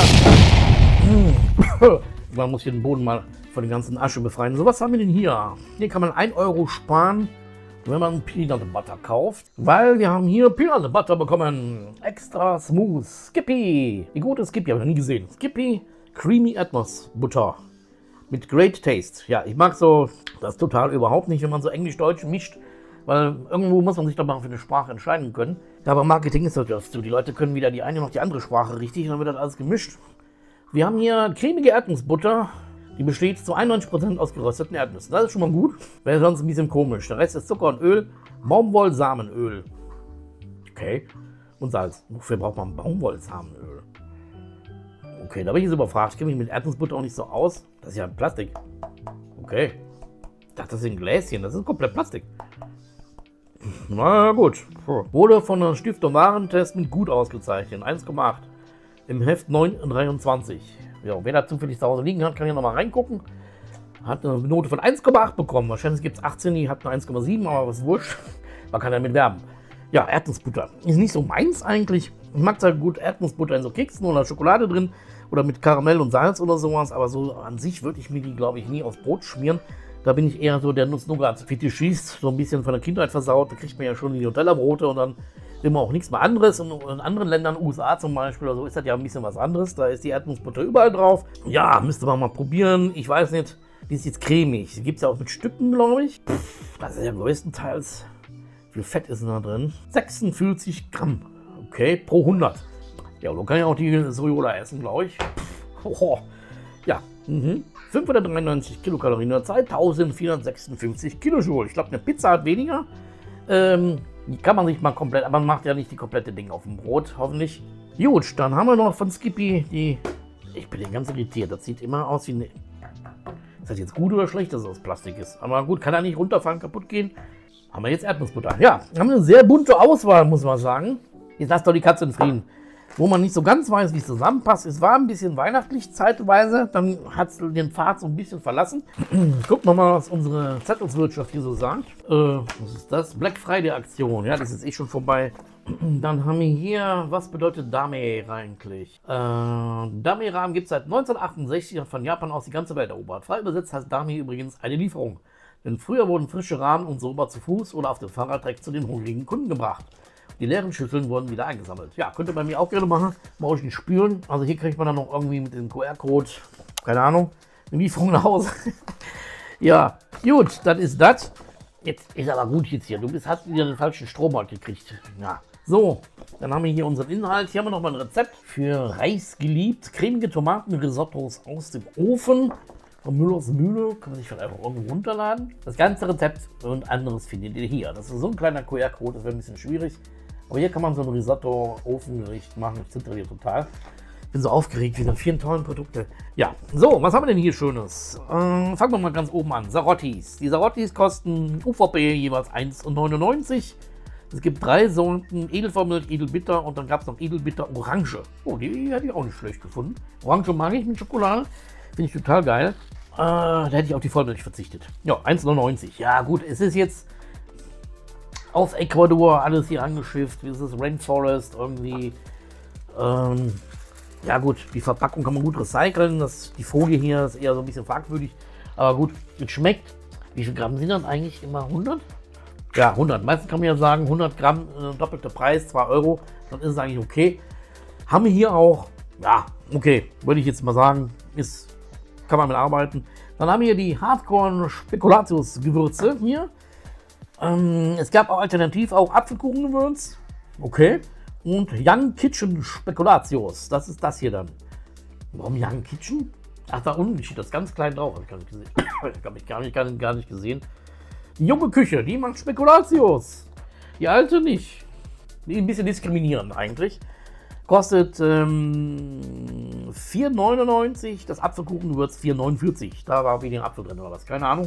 Man muss hier den Boden mal von der ganzen Asche befreien. So, was haben wir denn hier? Hier kann man 1 Euro sparen, wenn man Peanut Butter kauft. Weil wir haben hier Peanut Butter bekommen. Extra smooth. Skippy. Wie gut ist Skippy? Habe ich noch nie gesehen. Skippy Creamy Atmos Butter. Mit Great Taste. Ja, ich mag so das total überhaupt nicht, wenn man so Englisch-Deutsch mischt. Weil irgendwo muss man sich doch mal für eine Sprache entscheiden können. Ja, aber Marketing ist das so. Die Leute können wieder die eine noch die andere Sprache richtig und dann wird das alles gemischt. Wir haben hier cremige Erdnussbutter. Die besteht zu 91% aus gerösteten Erdnüssen. Das ist schon mal gut. Wäre sonst ein bisschen komisch. Der Rest ist Zucker und Öl. Baumwollsamenöl. Okay. Und Salz. Wofür braucht man Baumwollsamenöl? Okay, da bin ich jetzt überfragt. Ich kenne mich mit Erdnussbutter auch nicht so aus. Das ist ja Plastik. Okay. Ich dachte, das sind Gläschen. Das ist komplett Plastik. Na gut. Wurde von der Stiftung Warentest mit gut ausgezeichnet. 1,8. Im Heft 923. Ja, wer da zufällig zu Hause liegen hat, kann hier nochmal reingucken. Hat eine Note von 1,8 bekommen. Wahrscheinlich gibt es 18, die hat eine 1,7, aber was wurscht. Man kann damit werben. Ja, Erdnussbutter. Ist nicht so meins eigentlich. Ich mag halt gut Erdnussbutter in so Keksen oder Schokolade drin. Oder mit Karamell und Salz oder sowas. Aber so an sich würde ich mir die, glaube ich, nie aufs Brot schmieren. Da bin ich eher so der Nuss-Nougat-Fetischist. So ein bisschen von der Kindheit versaut. Da kriegt man ja schon die Nutella-Brote und dann immer auch nichts mehr anderes. Und in anderen Ländern, USA zum Beispiel, oder so, ist das ja ein bisschen was anderes. Da ist die Erdnussbutter überall drauf. Ja, müsste man mal probieren. Ich weiß nicht, die ist jetzt cremig. Die gibt es ja auch mit Stücken, glaube ich. Das ist ja größtenteils. Wie viel Fett ist denn da drin? 46 Gramm. Okay, pro 100. Ja, so kann ich auch die Sojola essen, glaube ich. Ja, 593 Kilokalorien in der Zeit, 1456 Kilojoule. Ich glaube, eine Pizza hat weniger. Die kann man sich mal komplett, aber man macht ja nicht die komplette Ding auf dem Brot, hoffentlich. Gut, dann haben wir noch von Skippy die. Ich bin ganz irritiert, das sieht immer aus wie eine. Ist das jetzt gut oder schlecht, dass es aus Plastik ist? Aber gut, kann er nicht runterfallen, kaputt gehen. Haben wir jetzt Erdnussbutter. Ja, haben wir eine sehr bunte Auswahl, muss man sagen. Jetzt lasst doch die Katze in Frieden. Wo man nicht so ganz weiß, wie es zusammenpasst. Es war ein bisschen weihnachtlich zeitweise, dann hat es den Pfad so ein bisschen verlassen. Guckt nochmal, was unsere Zeitungswirtschaft hier so sagt. Was ist das? Black Friday Aktion. Ja, das ist eh schon vorbei. Dann haben wir hier, was bedeutet Dame eigentlich? Dame-Rahmen gibt es seit 1968 und von Japan aus die ganze Welt erobert. Frei übersetzt heißt Dame übrigens eine Lieferung. Denn früher wurden frische Rahmen und Soba zu Fuß oder auf dem Fahrrad direkt zu den hungrigen Kunden gebracht. Die leeren Schüsseln wurden wieder eingesammelt. Ja, könnt ihr bei mir auch gerne machen. Brauche ich nicht spülen. Also hier kriegt man dann noch irgendwie mit dem QR-Code, keine Ahnung, eine Lieferung nach Hause. Ja, gut, das ist das. Jetzt ist aber gut jetzt hier. Du hast wieder den falschen Strom halt gekriegt. Ja, so, dann haben wir hier unseren Inhalt. Hier haben wir nochmal ein Rezept für Reis geliebt. Cremige Tomatenrisottos aus dem Ofen. Von Müllers Mühle, kann man sich vielleicht einfach irgendwo runterladen. Das ganze Rezept und anderes findet ihr hier. Das ist so ein kleiner QR-Code, das wäre ein bisschen schwierig. Aber hier kann man so ein Risotto-Ofengericht machen. Ich zittere hier total. Bin so aufgeregt, wieder 4 tollen Produkte. Ja, so, was haben wir denn hier Schönes? Fangen wir mal ganz oben an. Sarottis. Die Sarottis kosten UVP jeweils 1,99 €. Es gibt 3 Sorten, Edelvermilch, Edelbitter und dann gab es noch Edelbitter Orange. Oh, die hätte ich auch nicht schlecht gefunden. Orange mag ich mit Schokolade. Finde ich total geil. Da hätte ich auf die Vollmilch verzichtet. Ja, 1,99 €. Ja gut, es ist jetzt aus Ecuador alles hier angeschifft. Es ist Rainforest irgendwie. Ja gut, die Verpackung kann man gut recyceln. Die Folie hier ist eher so ein bisschen fragwürdig. Aber gut, es schmeckt. Wie viel Gramm sind das eigentlich? Immer 100? Ja, 100. Meistens kann man ja sagen, 100 Gramm, doppelter Preis, 2 €. Dann ist es eigentlich okay. Haben wir hier auch, ja, okay, würde ich jetzt mal sagen, kann man mit arbeiten. Dann haben wir hier die Hardcore Spekulatius-Gewürze hier. Es gab auch alternativ auch Apfelkuchengewürz. Okay. Und Young Kitchen Spekulatius. Das ist das hier dann. Warum Young Kitchen? Ach, da unten steht das ganz klein drauf. Habe ich gar nicht gesehen. Habe ich gar nicht gesehen. Die junge Küche, die macht Spekulatius. Die alte nicht. Die ein bisschen diskriminierend eigentlich. Kostet 4,99. Das Apfelkuchengewürz 4,49. Da war weniger Apfel drin oder was, keine Ahnung.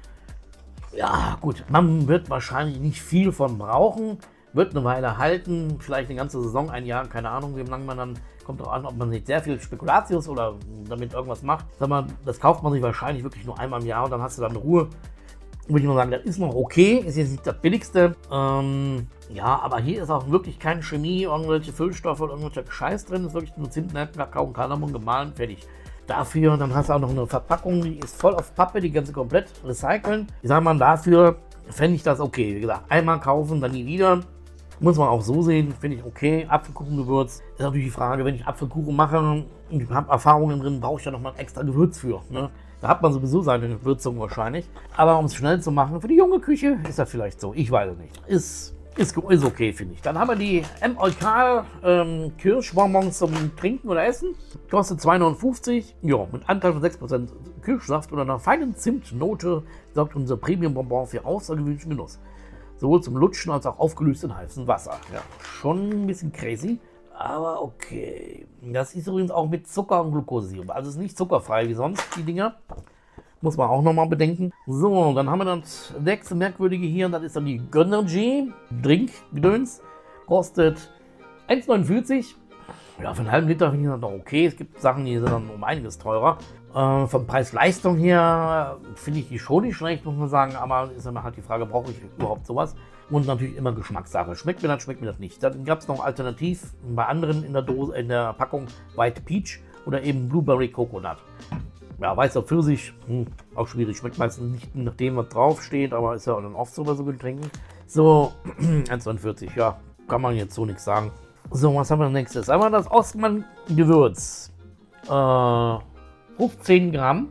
Ja, gut, man wird wahrscheinlich nicht viel von brauchen. Wird eine Weile halten, vielleicht eine ganze Saison, ein Jahr, keine Ahnung, wie lange man dann, kommt drauf an, ob man nicht sehr viel Spekulatius oder damit irgendwas macht. Sag mal, das kauft man sich wahrscheinlich wirklich nur einmal im Jahr und dann hast du dann Ruhe. Würde ich mal sagen, das ist noch okay, ist jetzt nicht das billigste. Ja, aber hier ist auch wirklich keine Chemie, irgendwelche Füllstoffe oder irgendwelcher Scheiß drin. Ist wirklich nur Zimt, Kakao und Kardamom gemahlen, fertig. Dafür, dann hast du auch noch eine Verpackung, die ist voll auf Pappe, die kannst du komplett recyceln. Ich sag mal, dafür fände ich das okay. Wie gesagt, einmal kaufen, dann nie wieder. Muss man auch so sehen, finde ich okay. Apfelkuchengewürz ist natürlich die Frage, wenn ich Apfelkuchen mache und ich habe Erfahrungen drin, brauche ich ja nochmal extra Gewürz für. Ne? Da hat man sowieso seine Gewürzung wahrscheinlich. Aber um es schnell zu machen, für die junge Küche ist das vielleicht so. Ich weiß es nicht. Ist okay, finde ich. Dann haben wir die M-Eukal Kirschbonbons zum Trinken oder Essen. Kostet 2,59. Ja, mit Anteil von 6% Kirschsaft oder einer feinen Zimtnote sorgt unser Premium-Bonbon für außergewöhnlichen Genuss. Sowohl zum Lutschen als auch aufgelöst in heißem Wasser. Ja, schon ein bisschen crazy, aber okay. Das ist übrigens auch mit Zucker und Glukosesirup. Also ist nicht zuckerfrei wie sonst, die Dinger. Muss man auch nochmal bedenken. So, dann haben wir das nächste Merkwürdige hier. Und das ist dann die Gönnergy Drinkgedöns. Kostet 1,49. Ja, für einen halben Liter finde ich das noch okay. Es gibt Sachen, die sind dann um einiges teurer. Vom Preis-Leistung her finde ich die schon nicht schlecht, muss man sagen. Aber ist dann halt die Frage, brauche ich überhaupt sowas? Und natürlich immer Geschmackssache. Schmeckt mir das nicht. Dann gab es noch alternativ bei anderen in der Dose, in der Packung White Peach oder eben Blueberry Coconut. Ja, weißer Pfirsich, auch schwierig. Schmeckt meistens nicht nach dem, was drauf steht, aber ist ja dann oft so bei so Getränken. So, 1,49, ja, kann man jetzt so nichts sagen. So, was haben wir als nächstes? Einmal das Ostmann-Gewürz. 15 Gramm.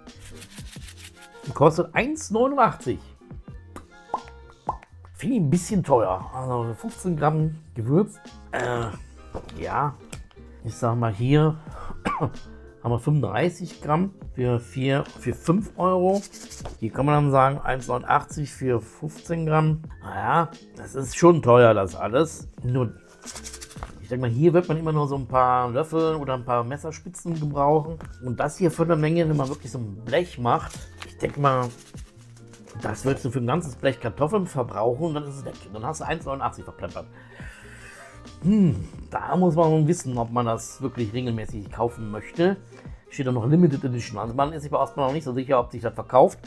Kostet 1,89. Finde ich ein bisschen teuer. Also 15 Gramm Gewürz. Ja, ich sag mal hier haben wir 35 Gramm für 5 Euro. Hier kann man dann sagen 1,89 für 15 Gramm. Naja, das ist schon teuer, das alles. Nur, ich denke mal, hier wird man immer nur so ein paar Löffel oder ein paar Messerspitzen gebrauchen. Und das hier für eine Menge, wenn man wirklich so ein Blech macht, ich denke mal, das willst du für ein ganzes Blech Kartoffeln verbrauchen und dann ist es weg. Dann hast du 1,89 verplempert. Da muss man wissen, ob man das wirklich regelmäßig kaufen möchte. Steht da noch Limited Edition. Also man ist sich bei Ostmann noch nicht so sicher, ob sich das verkauft.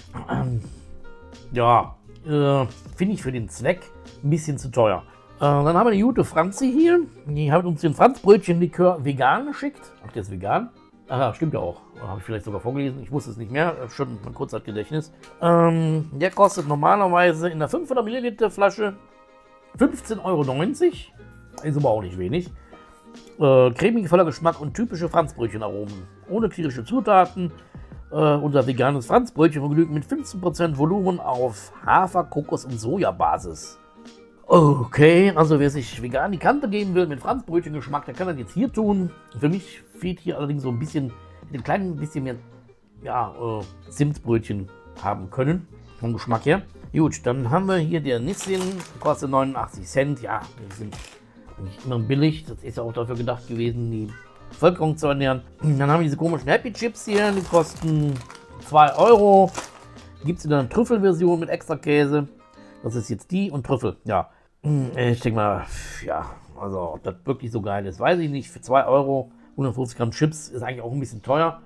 Ja, finde ich für den Zweck ein bisschen zu teuer. Dann haben wir die gute Franzi hier. Die hat uns den Franzbrötchen-Likör vegan geschickt. Ach, der ist vegan? Ach, stimmt ja auch. Habe ich vielleicht sogar vorgelesen. Ich wusste es nicht mehr. Schon ein Kurzzeitgedächtnis. Der kostet normalerweise in der 500 Milliliter Flasche 15,90 Euro. Ist aber auch nicht wenig. Cremig, voller Geschmack und typische Franzbrötchenaromen. Ohne tierische Zutaten. Unser veganes Franzbrötchen vergnügt mit 15% Volumen auf Hafer-, Kokos- und Sojabasis. Okay, also wer sich vegan die Kante geben will mit Franzbrötchen-Geschmack, der kann das jetzt hier tun. Für mich fehlt hier allerdings so ein bisschen, ein kleines bisschen mehr, ja, Zimtbrötchen haben können, vom Geschmack her. Gut, dann haben wir hier der Nissin, kostet 89 Cent. Ja, die sind nicht immer billig. Das ist ja auch dafür gedacht gewesen, die Bevölkerung zu ernähren. Dann haben wir diese komischen Happy Chips hier, die kosten 2 Euro. Gibt es in einer Trüffelversion mit extra Käse. Das ist jetzt die und Trüffel, ja. Ich denke mal, ja, also ob das wirklich so geil ist, weiß ich nicht. Für 2 Euro, 150 Gramm Chips ist eigentlich auch ein bisschen teuer.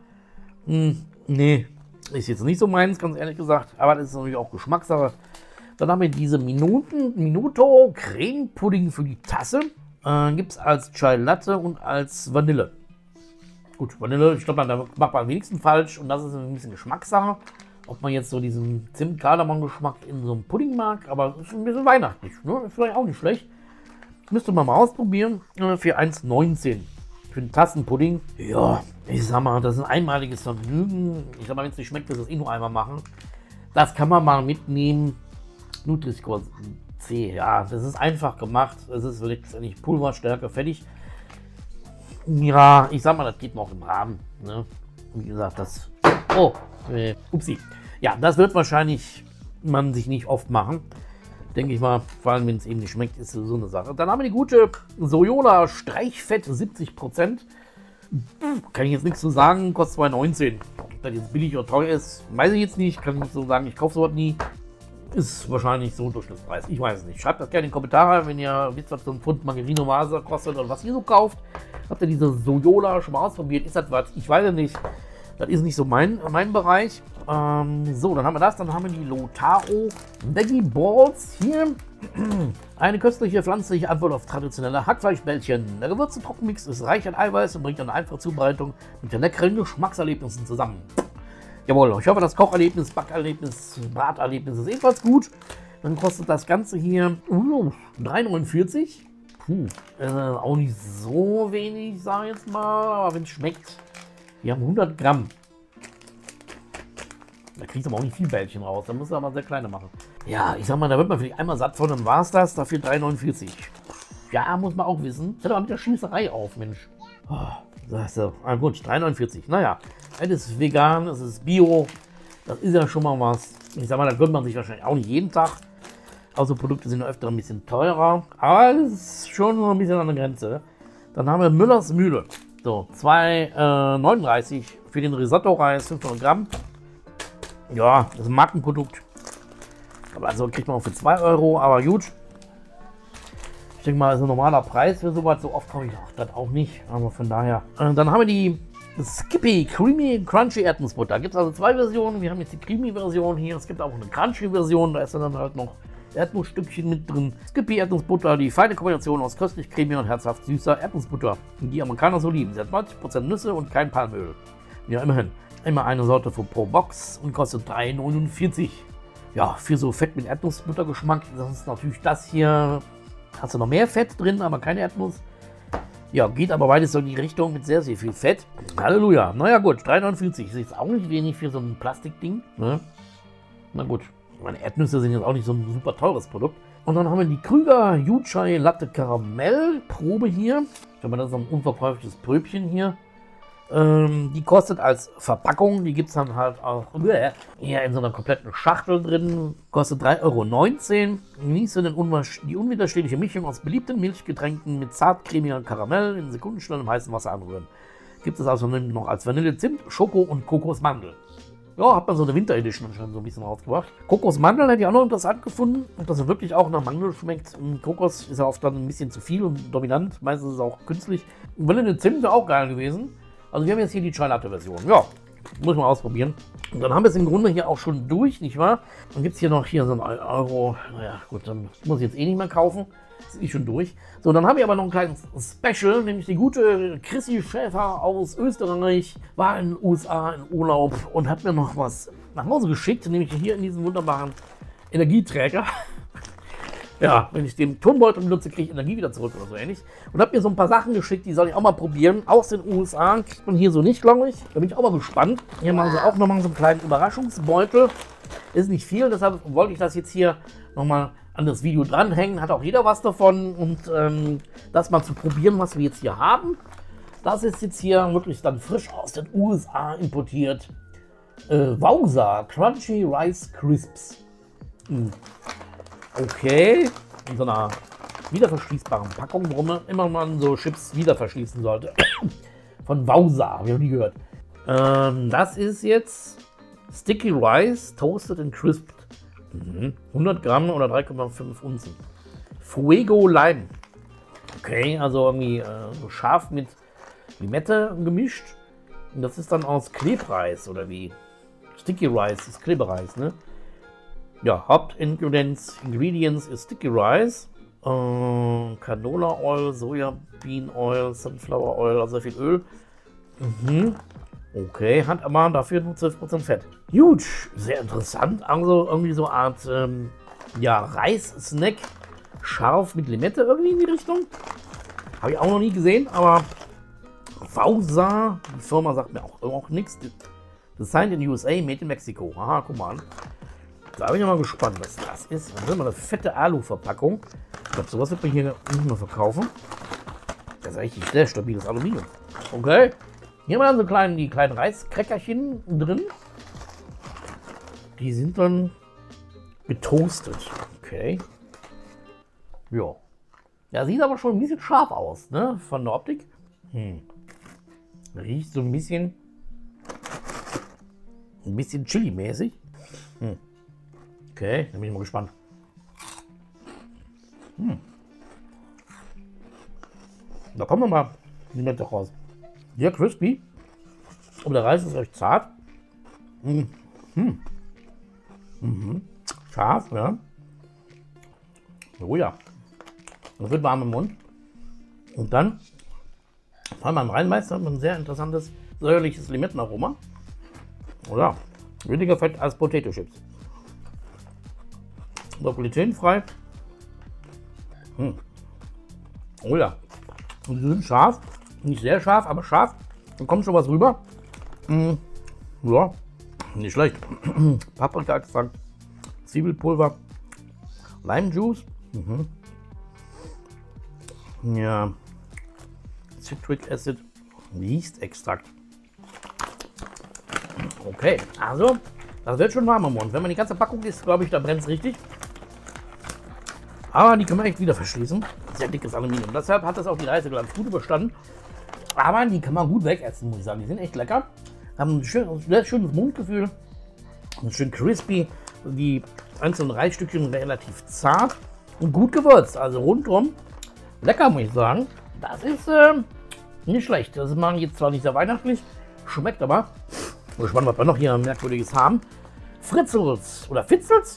Nee, ist jetzt nicht so meins, ganz ehrlich gesagt. Aber das ist natürlich auch Geschmackssache. Dann haben wir diese Minuto Creme Pudding für die Tasse. Gibt es als Chai Latte und als Vanille. Gut, Vanille, ich glaube, da macht man am wenigsten falsch. Und das ist ein bisschen Geschmackssache. Ob man jetzt so diesen Zimt-Kardamom-Geschmack in so einem Pudding mag, aber es ist ein bisschen weihnachtlich, ne? Ist vielleicht auch nicht schlecht. Müsste man mal ausprobieren. Für 1,19 für einen Tassenpudding. Ja, ich sag mal, das ist ein einmaliges Vergnügen. Ich sag mal, wenn es nicht schmeckt, wird es eh nur einmal machen. Das kann man mal mitnehmen. Nutri-Score C, ja, das ist einfach gemacht. Es ist letztendlich Pulverstärke, fertig. Ja, ich sag mal, das geht noch im Rahmen. Ne? Wie gesagt, das... Oh, upsi. Ja, das wird wahrscheinlich man sich nicht oft machen. Denke ich mal, vor allem wenn es eben nicht schmeckt, ist so eine Sache. Dann haben wir die gute Sojola Streichfett 70%. Kann ich jetzt nichts zu sagen, kostet 2,19. Ob das jetzt billig oder teuer ist, weiß ich jetzt nicht. Kann ich nicht so sagen, ich kaufe sowas nie. Ist wahrscheinlich so ein Durchschnittspreis. Ich weiß es nicht. Schreibt das gerne in die Kommentare, wenn ihr wisst, was so ein Pfund Margarine Maser kostet oder was ihr so kauft. Habt ihr diese Sojola schon mal ausprobiert? Ist das was? Ich weiß es nicht. Das ist nicht so mein Bereich. So, dann haben wir das. Dann haben wir die Lotaro Veggie Balls hier. Eine köstliche pflanzliche Antwort auf traditionelle Hackfleischbällchen. Der gewürzte Trockenmix ist reich an Eiweiß und bringt eine einfache Zubereitung mit den leckeren Geschmackserlebnissen zusammen. Jawohl, ich hoffe, das Kocherlebnis, Backerlebnis, Braterlebnis ist ebenfalls gut. Dann kostet das Ganze hier 3,49. Puh, auch nicht so wenig, sage ich jetzt mal, aber wenn es schmeckt. Wir haben 100 Gramm. Da kriegst du aber auch nicht viel Bällchen raus, da musst du aber sehr kleine machen. Ja, ich sag mal, da wird man vielleicht einmal satt von, dann war es das, dafür 3,49. Ja, muss man auch wissen. Hört aber mit der Schießerei auf, Mensch. Oh, so, gut, 3,49. Naja, es ist vegan, es ist bio, das ist ja schon mal was. Ich sag mal, da gönnt man sich wahrscheinlich auch nicht jeden Tag. Also Produkte sind öfter ein bisschen teurer, aber es ist schon so ein bisschen an der Grenze. Dann haben wir Müllers Mühle. So, 2,39 für den Risotto-Reis, 500 Gramm. Ja, das ist ein Markenprodukt. Aber also kriegt man auch für 2 Euro, aber gut. Ich denke mal, das ist ein normaler Preis für sowas. So oft komme ich das auch nicht, aber von daher. Dann haben wir die Skippy Creamy Crunchy Erdnussbutter. Da gibt es also zwei Versionen. Wir haben jetzt die Creamy-Version hier. Es gibt auch eine Crunchy-Version. Da ist dann halt noch Erdnussstückchen mit drin. Skippy Erdnussbutter, die feine Kombination aus köstlich cremig und herzhaft süßer Erdnussbutter, die Amerikaner so lieben. Sie hat 90% Nüsse und kein Palmöl. Ja, immerhin. Immer eine Sorte pro Box und kostet 3,49. Ja, für so Fett mit Erdnussbuttergeschmack, das ist natürlich das hier. Hast du noch mehr Fett drin, aber keine Erdnuss. Ja, geht aber beides so in die Richtung mit sehr, sehr viel Fett. Halleluja. Naja gut, 3,49 ist jetzt auch nicht wenig für so ein Plastikding. Ne? Na gut, meine Erdnüsse sind jetzt auch nicht so ein super teures Produkt. Und dann haben wir die Krüger Yuchai Latte Karamell Probe hier. Ich glaube, das ist ein unverkäufliches Pröbchen hier. Die kostet als Verpackung, die gibt es dann halt auch hier in so einer kompletten Schachtel drin, kostet 3,19 Euro. Genieße die unwiderstehliche Mischung aus beliebten Milchgetränken mit zartcremiger Karamell in Sekundenschnelle im heißen Wasser anrühren. Gibt es also noch als Vanille, Zimt, Schoko und Kokosmandel. Ja, hat man so eine Winter-Edition anscheinend so ein bisschen rausgebracht. Kokosmandel hätte ich auch noch interessant gefunden, ob das wirklich auch nach Mandel schmeckt. Kokos ist ja oft dann ein bisschen zu viel und dominant, meistens ist es auch künstlich. Vanille, Zimt wäre auch geil gewesen. Also wir haben jetzt hier die Chai Latte Version. Ja, muss man ausprobieren. Und dann haben wir es im Grunde hier auch schon durch, nicht wahr? Dann gibt es hier noch so einen Euro. Naja, gut, dann muss ich jetzt eh nicht mehr kaufen. Das ist schon durch. So, dann haben wir aber noch ein kleines Special, nämlich die gute Chrissy Schäfer aus Österreich. War in den USA in Urlaub und hat mir noch was nach Hause geschickt, nämlich hier in diesem wunderbaren Energieträger. Ja, wenn ich den Turmbeutel benutze, kriege ich Energie wieder zurück oder so ähnlich. Und habe mir so ein paar Sachen geschickt, die soll ich auch mal probieren. Aus den USA kriegt man hier so nicht, glaube ich. Da bin ich auch mal gespannt. Hier machen sie auch nochmal so einen kleinen Überraschungsbeutel. Ist nicht viel, deshalb wollte ich das jetzt hier nochmal an das Video dranhängen. Hat auch jeder was davon. Und das mal zu probieren, was wir jetzt hier haben. Das ist jetzt hier wirklich dann frisch aus den USA importiert. Wowza Crunchy Rice Crisps. Okay, in so einer wiederverschließbaren Packung, warum immer man so Chips wieder verschließen sollte. Von Wowza, habe ich noch nie gehört. Das ist jetzt Sticky Rice, Toasted and Crisped. 100 Gramm oder 3,5 Unzen. Fuego Lime. Okay, also irgendwie so scharf mit Limette gemischt. Und das ist dann aus Klebreis oder wie? Sticky Rice ist Klebereis, ne? Ja, Hauptingredients ist Sticky Rice, Canola Oil, Sojabean Oil, Sunflower Oil, also sehr viel Öl. Okay, hat aber dafür nur 12% Fett. Huge, sehr interessant. Also irgendwie so eine Art ja, Reis-Snack, scharf mit Limette irgendwie in die Richtung. Habe ich auch noch nie gesehen, aber Wowza, die Firma sagt mir auch nichts. Designed in USA, made in Mexico. Aha, guck mal an. Da bin ich mal gespannt, was das ist. Dann haben wir eine fette Alu-Verpackung. Ich glaube, sowas wird man hier nicht mehr verkaufen. Das ist eigentlich sehr stabiles Aluminium. Okay. Hier haben wir dann so die kleinen Reiskräckerchen drin. Die sind dann getoastet. Okay. Ja. Ja, sieht aber schon ein bisschen scharf aus, ne? Von der Optik. Riecht so ein bisschen Chili-mäßig. Okay, da bin ich mal gespannt. Da kommen wir mal die Nette raus. Sehr crispy. Aber der Reis ist recht zart. Scharf, ja. Oh ja. Das wird warm im Mund. Und dann, vor allem beim Reinmeister, hat man ein sehr interessantes, säuerliches Limettenaroma. Oder weniger Fett als Potato Chips. So, glutenfrei. Oh ja. Und sie sind scharf. Nicht sehr scharf, aber scharf. Da kommt schon was rüber. Ja, nicht schlecht. Paprika-Extrakt, Zwiebelpulver, Lime-Juice. Ja, Citric Acid, Yeast-Extrakt. Okay, also, das wird schon warm im Mund. Wenn man die ganze Packung isst, glaube ich, da brennt es richtig. Aber die können wir echt wieder verschließen. Sehr dickes Aluminium. Deshalb hat das auch die Reise, glaube ich, gut überstanden. Aber die kann man gut wegessen, muss ich sagen. Die sind echt lecker. Haben ein sehr schönes Mundgefühl. Schön crispy. Die einzelnen Reisstückchen relativ zart und gut gewürzt. Also rundum lecker, muss ich sagen. Das ist nicht schlecht. Das machen jetzt zwar nicht sehr weihnachtlich, schmeckt aber. Ich bin gespannt, was wir noch hier Merkwürdiges haben. Fritzels oder Fitzels.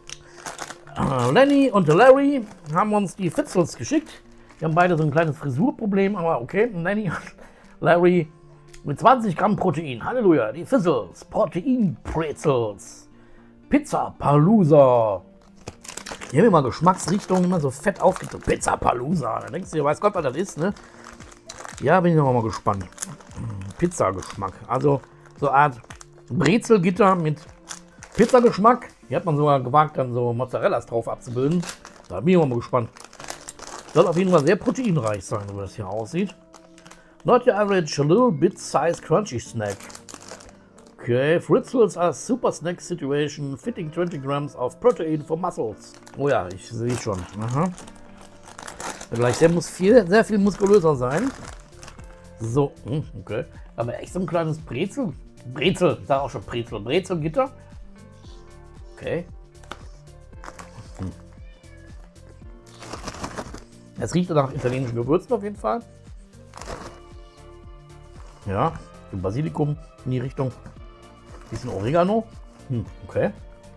Lenny und Larry haben uns die Fitzels geschickt. Die haben beide so ein kleines Frisurproblem, aber okay. Lenny und Larry mit 20 Gramm Protein. Halleluja, die Fizzles. Protein-Prezels. Pizza Palooza. Hier haben wir mal Geschmacksrichtungen immer so fett aufgedrückt. Pizza Palooza. Da denkst du dir, weiß Gott, was das ist, ne? Ja, bin ich noch mal gespannt. Pizzageschmack. Also so eine Art Brezelgitter mit Pizzageschmack. Hier hat man sogar gewagt, dann so Mozzarellas drauf abzubilden. Da bin ich mal gespannt. Soll auf jeden Fall sehr proteinreich sein, so wie das hier aussieht. Not your average, a little bit size crunchy snack. Okay, Fritzels are super snack situation, fitting 20 grams of protein for muscles. Oh ja, ich sehe schon. Aha. Gleich, der muss sehr viel muskulöser sein. So, okay. Aber echt so ein kleines Brezel, ich sage auch schon Brezelgitter. Okay. Es riecht nach italienischen Gewürzen auf jeden Fall. Ja, Basilikum in die Richtung. Bisschen Oregano. Okay.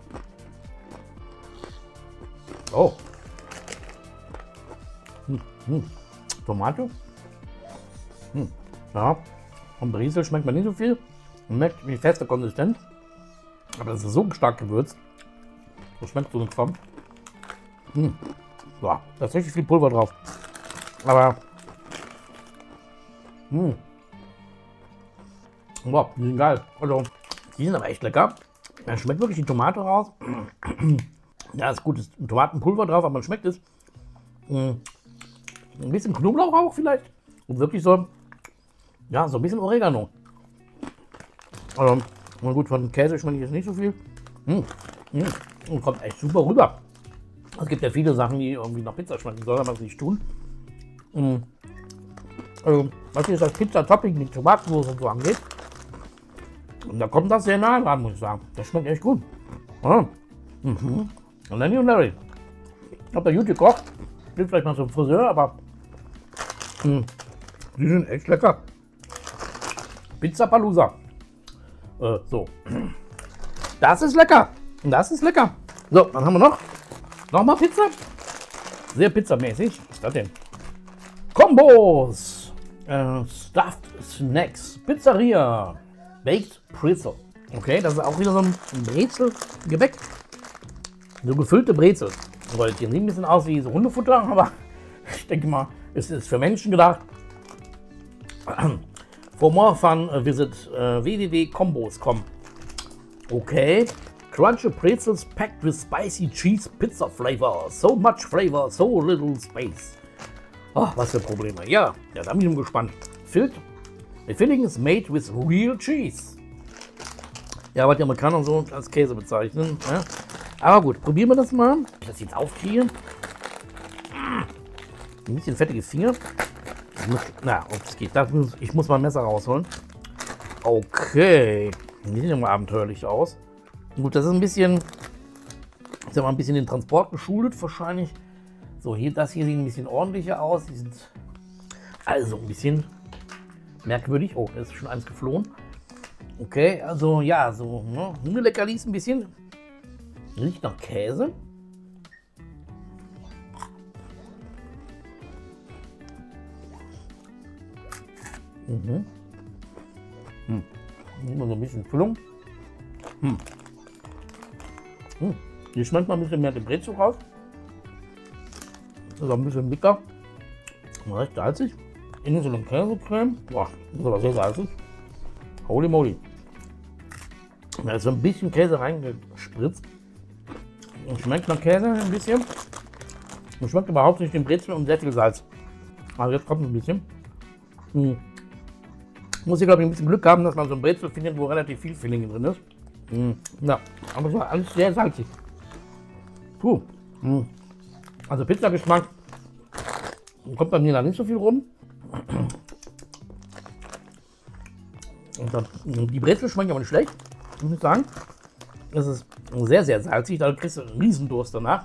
Oh. Tomate. Ja, vom Brezel schmeckt man nicht so viel. Man merkt die feste Konsistenz. Aber das ist so stark gewürzt. Das schmeckt so nichts von. Ja, da ist richtig viel Pulver drauf. Aber. Wow, die sind geil. Also, die sind aber echt lecker. Da schmeckt wirklich die Tomate raus. Ja, ist gut, ist Tomatenpulver drauf, aber man schmeckt es. Ein bisschen Knoblauch auch vielleicht. Und wirklich so, ja, so ein bisschen Oregano. Also, na gut, von Käse schmecke ich jetzt nicht so viel. Und kommt echt super rüber. Es gibt ja viele Sachen, die irgendwie nach Pizza schmecken, soll man es nicht tun. Also, was jetzt das Pizza-Topping mit Tomatensauce und so angeht, und da kommt das sehr nah dran, muss ich sagen. Das schmeckt echt gut. Und Lenny und Larry. Ich habe da gut gekocht. Geht vielleicht mal zum Friseur, aber die sind echt lecker. Pizza Palooza. So. Das ist lecker. Das ist lecker. So, dann haben wir nochmal Pizza. Sehr pizzamäßig. Was ist das denn? Kombos. Stuffed Snacks. Pizzeria. Baked Pretzel. Okay, das ist auch wieder so ein Brezel-Gebäck. So gefüllte Brezel. Sieht ein bisschen aus wie so Hundefutter, aber ich denke mal, es ist für Menschen gedacht. For more fun, visit www.combos.com. Okay. Crunchy pretzels packed with spicy cheese pizza flavor. So much flavor, so little space. Oh, was für Probleme. Ja, da bin ich gespannt. The filling is made with real cheese. Ja, was die Amerikaner so als Käse bezeichnen. Ja. Aber gut, probieren wir das mal. Ich das jetzt aufkriege. Ein bisschen fettige Finger. Na, ob es geht. Ich muss mal ein Messer rausholen. Okay. Die sehen ja mal abenteuerlich aus. Gut, das ist ein bisschen, ich sag mal, ein bisschen den Transport geschuldet wahrscheinlich. So, hier, das hier sieht ein bisschen ordentlicher aus. Die sind also ein bisschen merkwürdig. Oh, da ist schon eins geflohen. Okay, also ja, so ne, Hundeleckerlis ein bisschen. Riecht nach Käse. Mhm. Immer so ein bisschen Füllung. Hier schmeckt man ein bisschen mehr den Brezel raus. Das ist auch ein bisschen dicker. Recht salzig. Innen so eine Käsecreme. Boah, das ist aber sehr salzig. Holy moly. Da ist so ein bisschen Käse reingespritzt. Und schmeckt nach Käse ein bisschen. Und schmeckt überhaupt nicht den Brezel und sehr viel Salz. Also jetzt kommt ein bisschen. Muss hier, glaube ich, ein bisschen Glück haben, dass man so ein Brezel findet, wo relativ viel Filling drin ist. Ja, aber es war alles sehr salzig. Puh. Also Pizzageschmack kommt bei mir da nicht so viel rum. Und dann, die Brezel schmeckt aber nicht schlecht, muss ich sagen. Es ist sehr, sehr salzig, da kriegst du einen Riesendurst danach.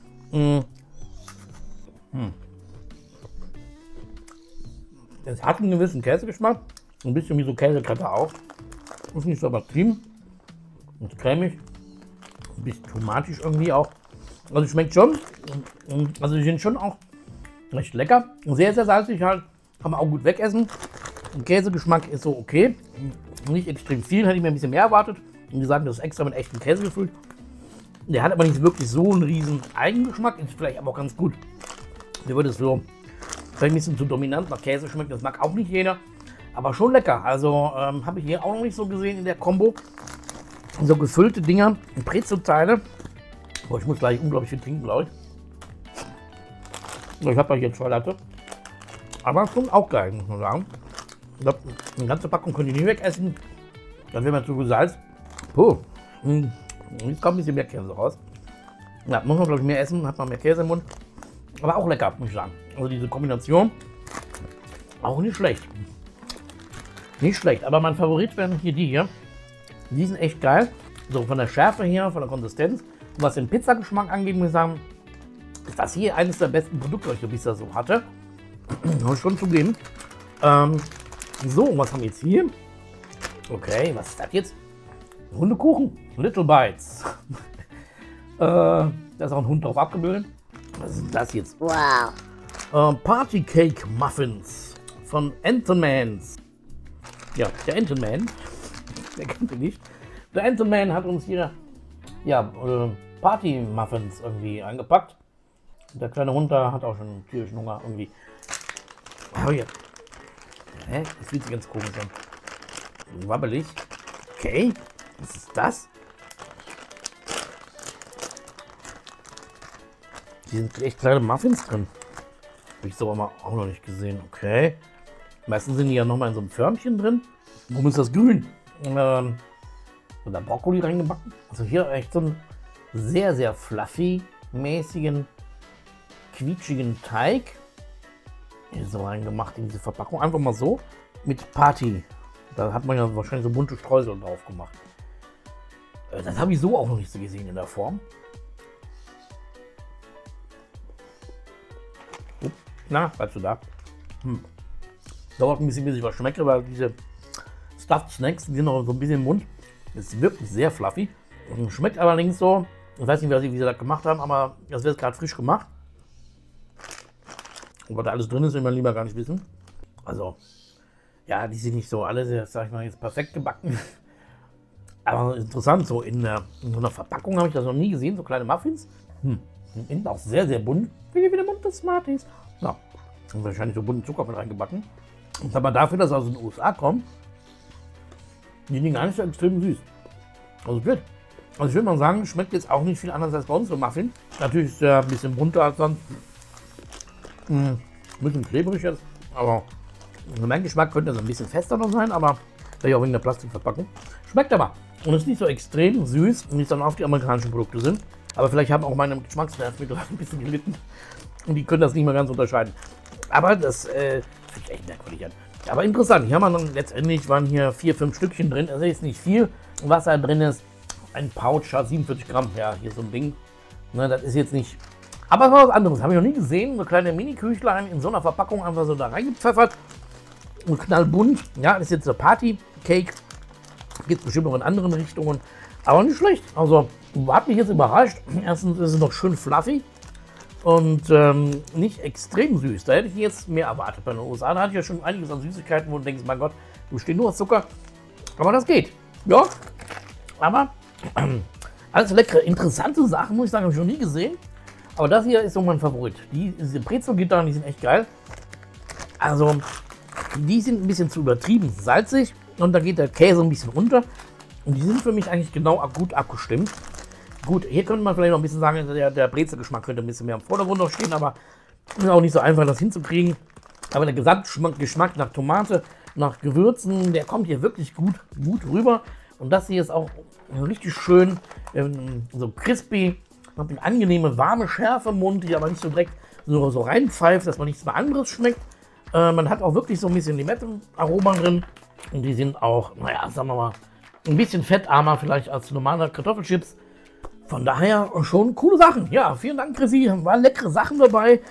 Es hat einen gewissen Käsegeschmack, ein bisschen wie so Käsekette auch. Ist nicht so übertrieben. Und cremig, ein bisschen tomatisch irgendwie auch. Also schmeckt schon, also die sind schon auch recht lecker. Sehr, sehr salzig halt, kann man auch gut wegessen. Der Käsegeschmack ist so okay, nicht extrem viel, hätte ich mir ein bisschen mehr erwartet. Wie gesagt, das ist extra mit echtem Käse gefüllt. Der hat aber nicht wirklich so einen riesen Eigengeschmack, ist vielleicht aber auch ganz gut. Der wird es so vielleicht ein bisschen zu dominant nach Käse schmecken, das mag auch nicht jeder. Aber schon lecker, also habe ich hier auch noch nicht so gesehen in der Kombo. So gefüllte Dinger, Brezelteile. Oh, ich muss gleich unglaublich viel trinken, glaube ich. Ich habe jetzt 2 Latte. Aber schon auch geil, muss man sagen. Ich glaube, eine ganze Packung könnt ihr nicht wegessen. Dann wäre man zu viel Salz. Puh. Jetzt kommt ein bisschen mehr Käse raus. Ja, muss man, glaube ich, mehr essen, hat man mehr Käse im Mund. Aber auch lecker, muss ich sagen. Also diese Kombination, auch nicht schlecht. Nicht schlecht, aber mein Favorit wären hier die hier. Die sind echt geil. So von der Schärfe her, von der Konsistenz. Und was den Pizzageschmack angeht, muss ich sagen, ist das hier eines der besten Produkte, die ich bisher so hatte. Muss ich schon zugeben. So, was haben wir jetzt hier? Okay, was ist das jetzt? Hundekuchen. Little Bites. Da ist auch ein Hund drauf abgebildet. Was ist das jetzt? Wow. Party Cake Muffins von Entenmann's. Ja, der Entenmann. Der kennt ihn nicht. Der Entenmann hat uns hier ja, Party Muffins irgendwie eingepackt. Der kleine Hund da hat auch schon tierischen Hunger irgendwie. Oh ja. Hä? Das fühlt sich ganz komisch an. Wabbelig. Okay. Was ist das? Hier sind echt kleine Muffins drin. Habe ich so aber auch noch nicht gesehen. Okay. Meistens sind die ja nochmal in so einem Förmchen drin. Warum ist das grün? Und da Brokkoli reingebacken. Also hier echt so einen sehr, sehr fluffy-mäßigen, quietschigen Teig. Hier so reingemacht in diese Verpackung. Einfach mal so mit Party. Da hat man ja wahrscheinlich so bunte Streusel drauf gemacht. Das habe ich so auch noch nicht so gesehen in der Form. Na, bleibst du da? Dauert ein bisschen, bis ich was schmecke, weil diese Stuffed Snacks sind noch so ein bisschen im Mund. Das ist wirklich sehr fluffy. Schmeckt allerdings so, ich weiß nicht, wie sie das gemacht haben, aber das wird gerade frisch gemacht. Und was da alles drin ist, will man lieber gar nicht wissen. Also, ja, die sind nicht so alle, sag ich mal, jetzt perfekt gebacken. Aber interessant, so in so einer Verpackung habe ich das noch nie gesehen, so kleine Muffins. Innen auch sehr, sehr bunt. Wie der Mund des Smarties. Ja, und wahrscheinlich so bunten Zucker mit reingebacken. Aber dafür, dass es aus den USA kommt, die sind gar nicht so extrem süß. Also gut. Also ich würde mal sagen, schmeckt jetzt auch nicht viel anders als bei uns so Muffin. Natürlich ist der ein bisschen bunter als sonst. Ein bisschen klebrig jetzt, aber mein Geschmack könnte so ein bisschen fester noch sein, aber vielleicht auch wegen der Plastikverpackung. Schmeckt aber. Und ist nicht so extrem süß, wie es dann oft die amerikanischen Produkte sind. Aber vielleicht haben auch meine Geschmacksnerven ein bisschen gelitten. und die können das nicht mehr ganz unterscheiden. Aber das finde ich echt merkwürdig an. Aber interessant, hier haben wir dann letztendlich, waren hier 4, 5 Stückchen drin, also ist nicht viel, was da drin ist. Ein Pouch hat 47 Gramm, ja, hier so ein Ding. Ne, das ist jetzt nicht. Aber es war was anderes, habe ich noch nie gesehen. So kleine Mini-Küchlein in so einer Verpackung einfach so da reingepfeffert. Und knallbunt. Ja, das ist jetzt der Party-Cake. Geht bestimmt noch in anderen Richtungen. Aber nicht schlecht. Also, hat mich jetzt überrascht. Erstens ist es noch schön fluffy. Und nicht extrem süß. Da hätte ich jetzt mehr erwartet bei den USA. Da hatte ich ja schon einiges an Süßigkeiten, wo du denkst, mein Gott, du stehst nur aus Zucker. Aber das geht. Ja, aber alles leckere, interessante Sachen, muss ich sagen, habe ich noch nie gesehen. Aber das hier ist so mein Favorit. Diese Brezelgitarren, die sind echt geil. Also, die sind ein bisschen zu übertrieben salzig und da geht der Käse ein bisschen runter. Und die sind für mich eigentlich genau gut abgestimmt. Gut, hier könnte man vielleicht noch ein bisschen sagen, der Brezelgeschmack könnte ein bisschen mehr im Vordergrund noch stehen, aber ist auch nicht so einfach, das hinzukriegen. Aber der Gesamtgeschmack nach Tomate, nach Gewürzen, der kommt hier wirklich gut rüber. Und das hier ist auch richtig schön, so crispy, hat eine angenehme, warme Schärfe im Mund, die aber nicht so direkt so reinpfeift, dass man nichts mehr anderes schmeckt. Man hat auch wirklich so ein bisschen Limettenaroma drin. Und die sind auch, naja, sagen wir mal, ein bisschen fettarmer vielleicht als normale Kartoffelchips. Von daher schon coole Sachen. Ja, vielen Dank, Chrissy. Waren leckere Sachen dabei.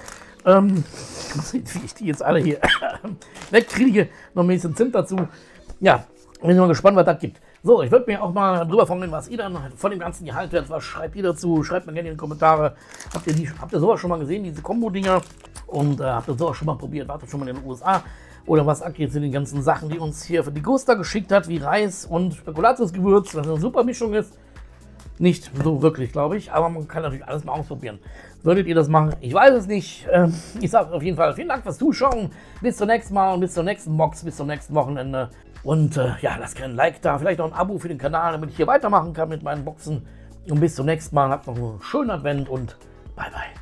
Wie ich die jetzt alle hier wegkriege. Noch ein bisschen Zimt dazu. Ja, bin mal gespannt, was das gibt. So, ich würde mir auch mal drüber freuen, was ihr dann von dem Ganzen gehalten werdet. Was schreibt ihr dazu? Schreibt mir gerne in die Kommentare. Habt ihr sowas schon mal gesehen, diese Kombo-Dinger? Und habt ihr sowas schon mal probiert? Wart ihr schon mal in den USA? Oder was jetzt in den ganzen Sachen, die uns hier für die Gusta geschickt hat, wie Reis und Spekulatiusgewürz, was eine super Mischung ist? Nicht so wirklich, glaube ich, aber man kann natürlich alles mal ausprobieren. Würdet ihr das machen? Ich weiß es nicht. Ich sage auf jeden Fall vielen Dank fürs Zuschauen. Bis zum nächsten Mal und bis zur nächsten Box, bis zum nächsten Wochenende. Und ja, lasst gerne ein Like da, vielleicht noch ein Abo für den Kanal, damit ich hier weitermachen kann mit meinen Boxen. Und bis zum nächsten Mal. Habt noch einen schönen Advent und bye bye.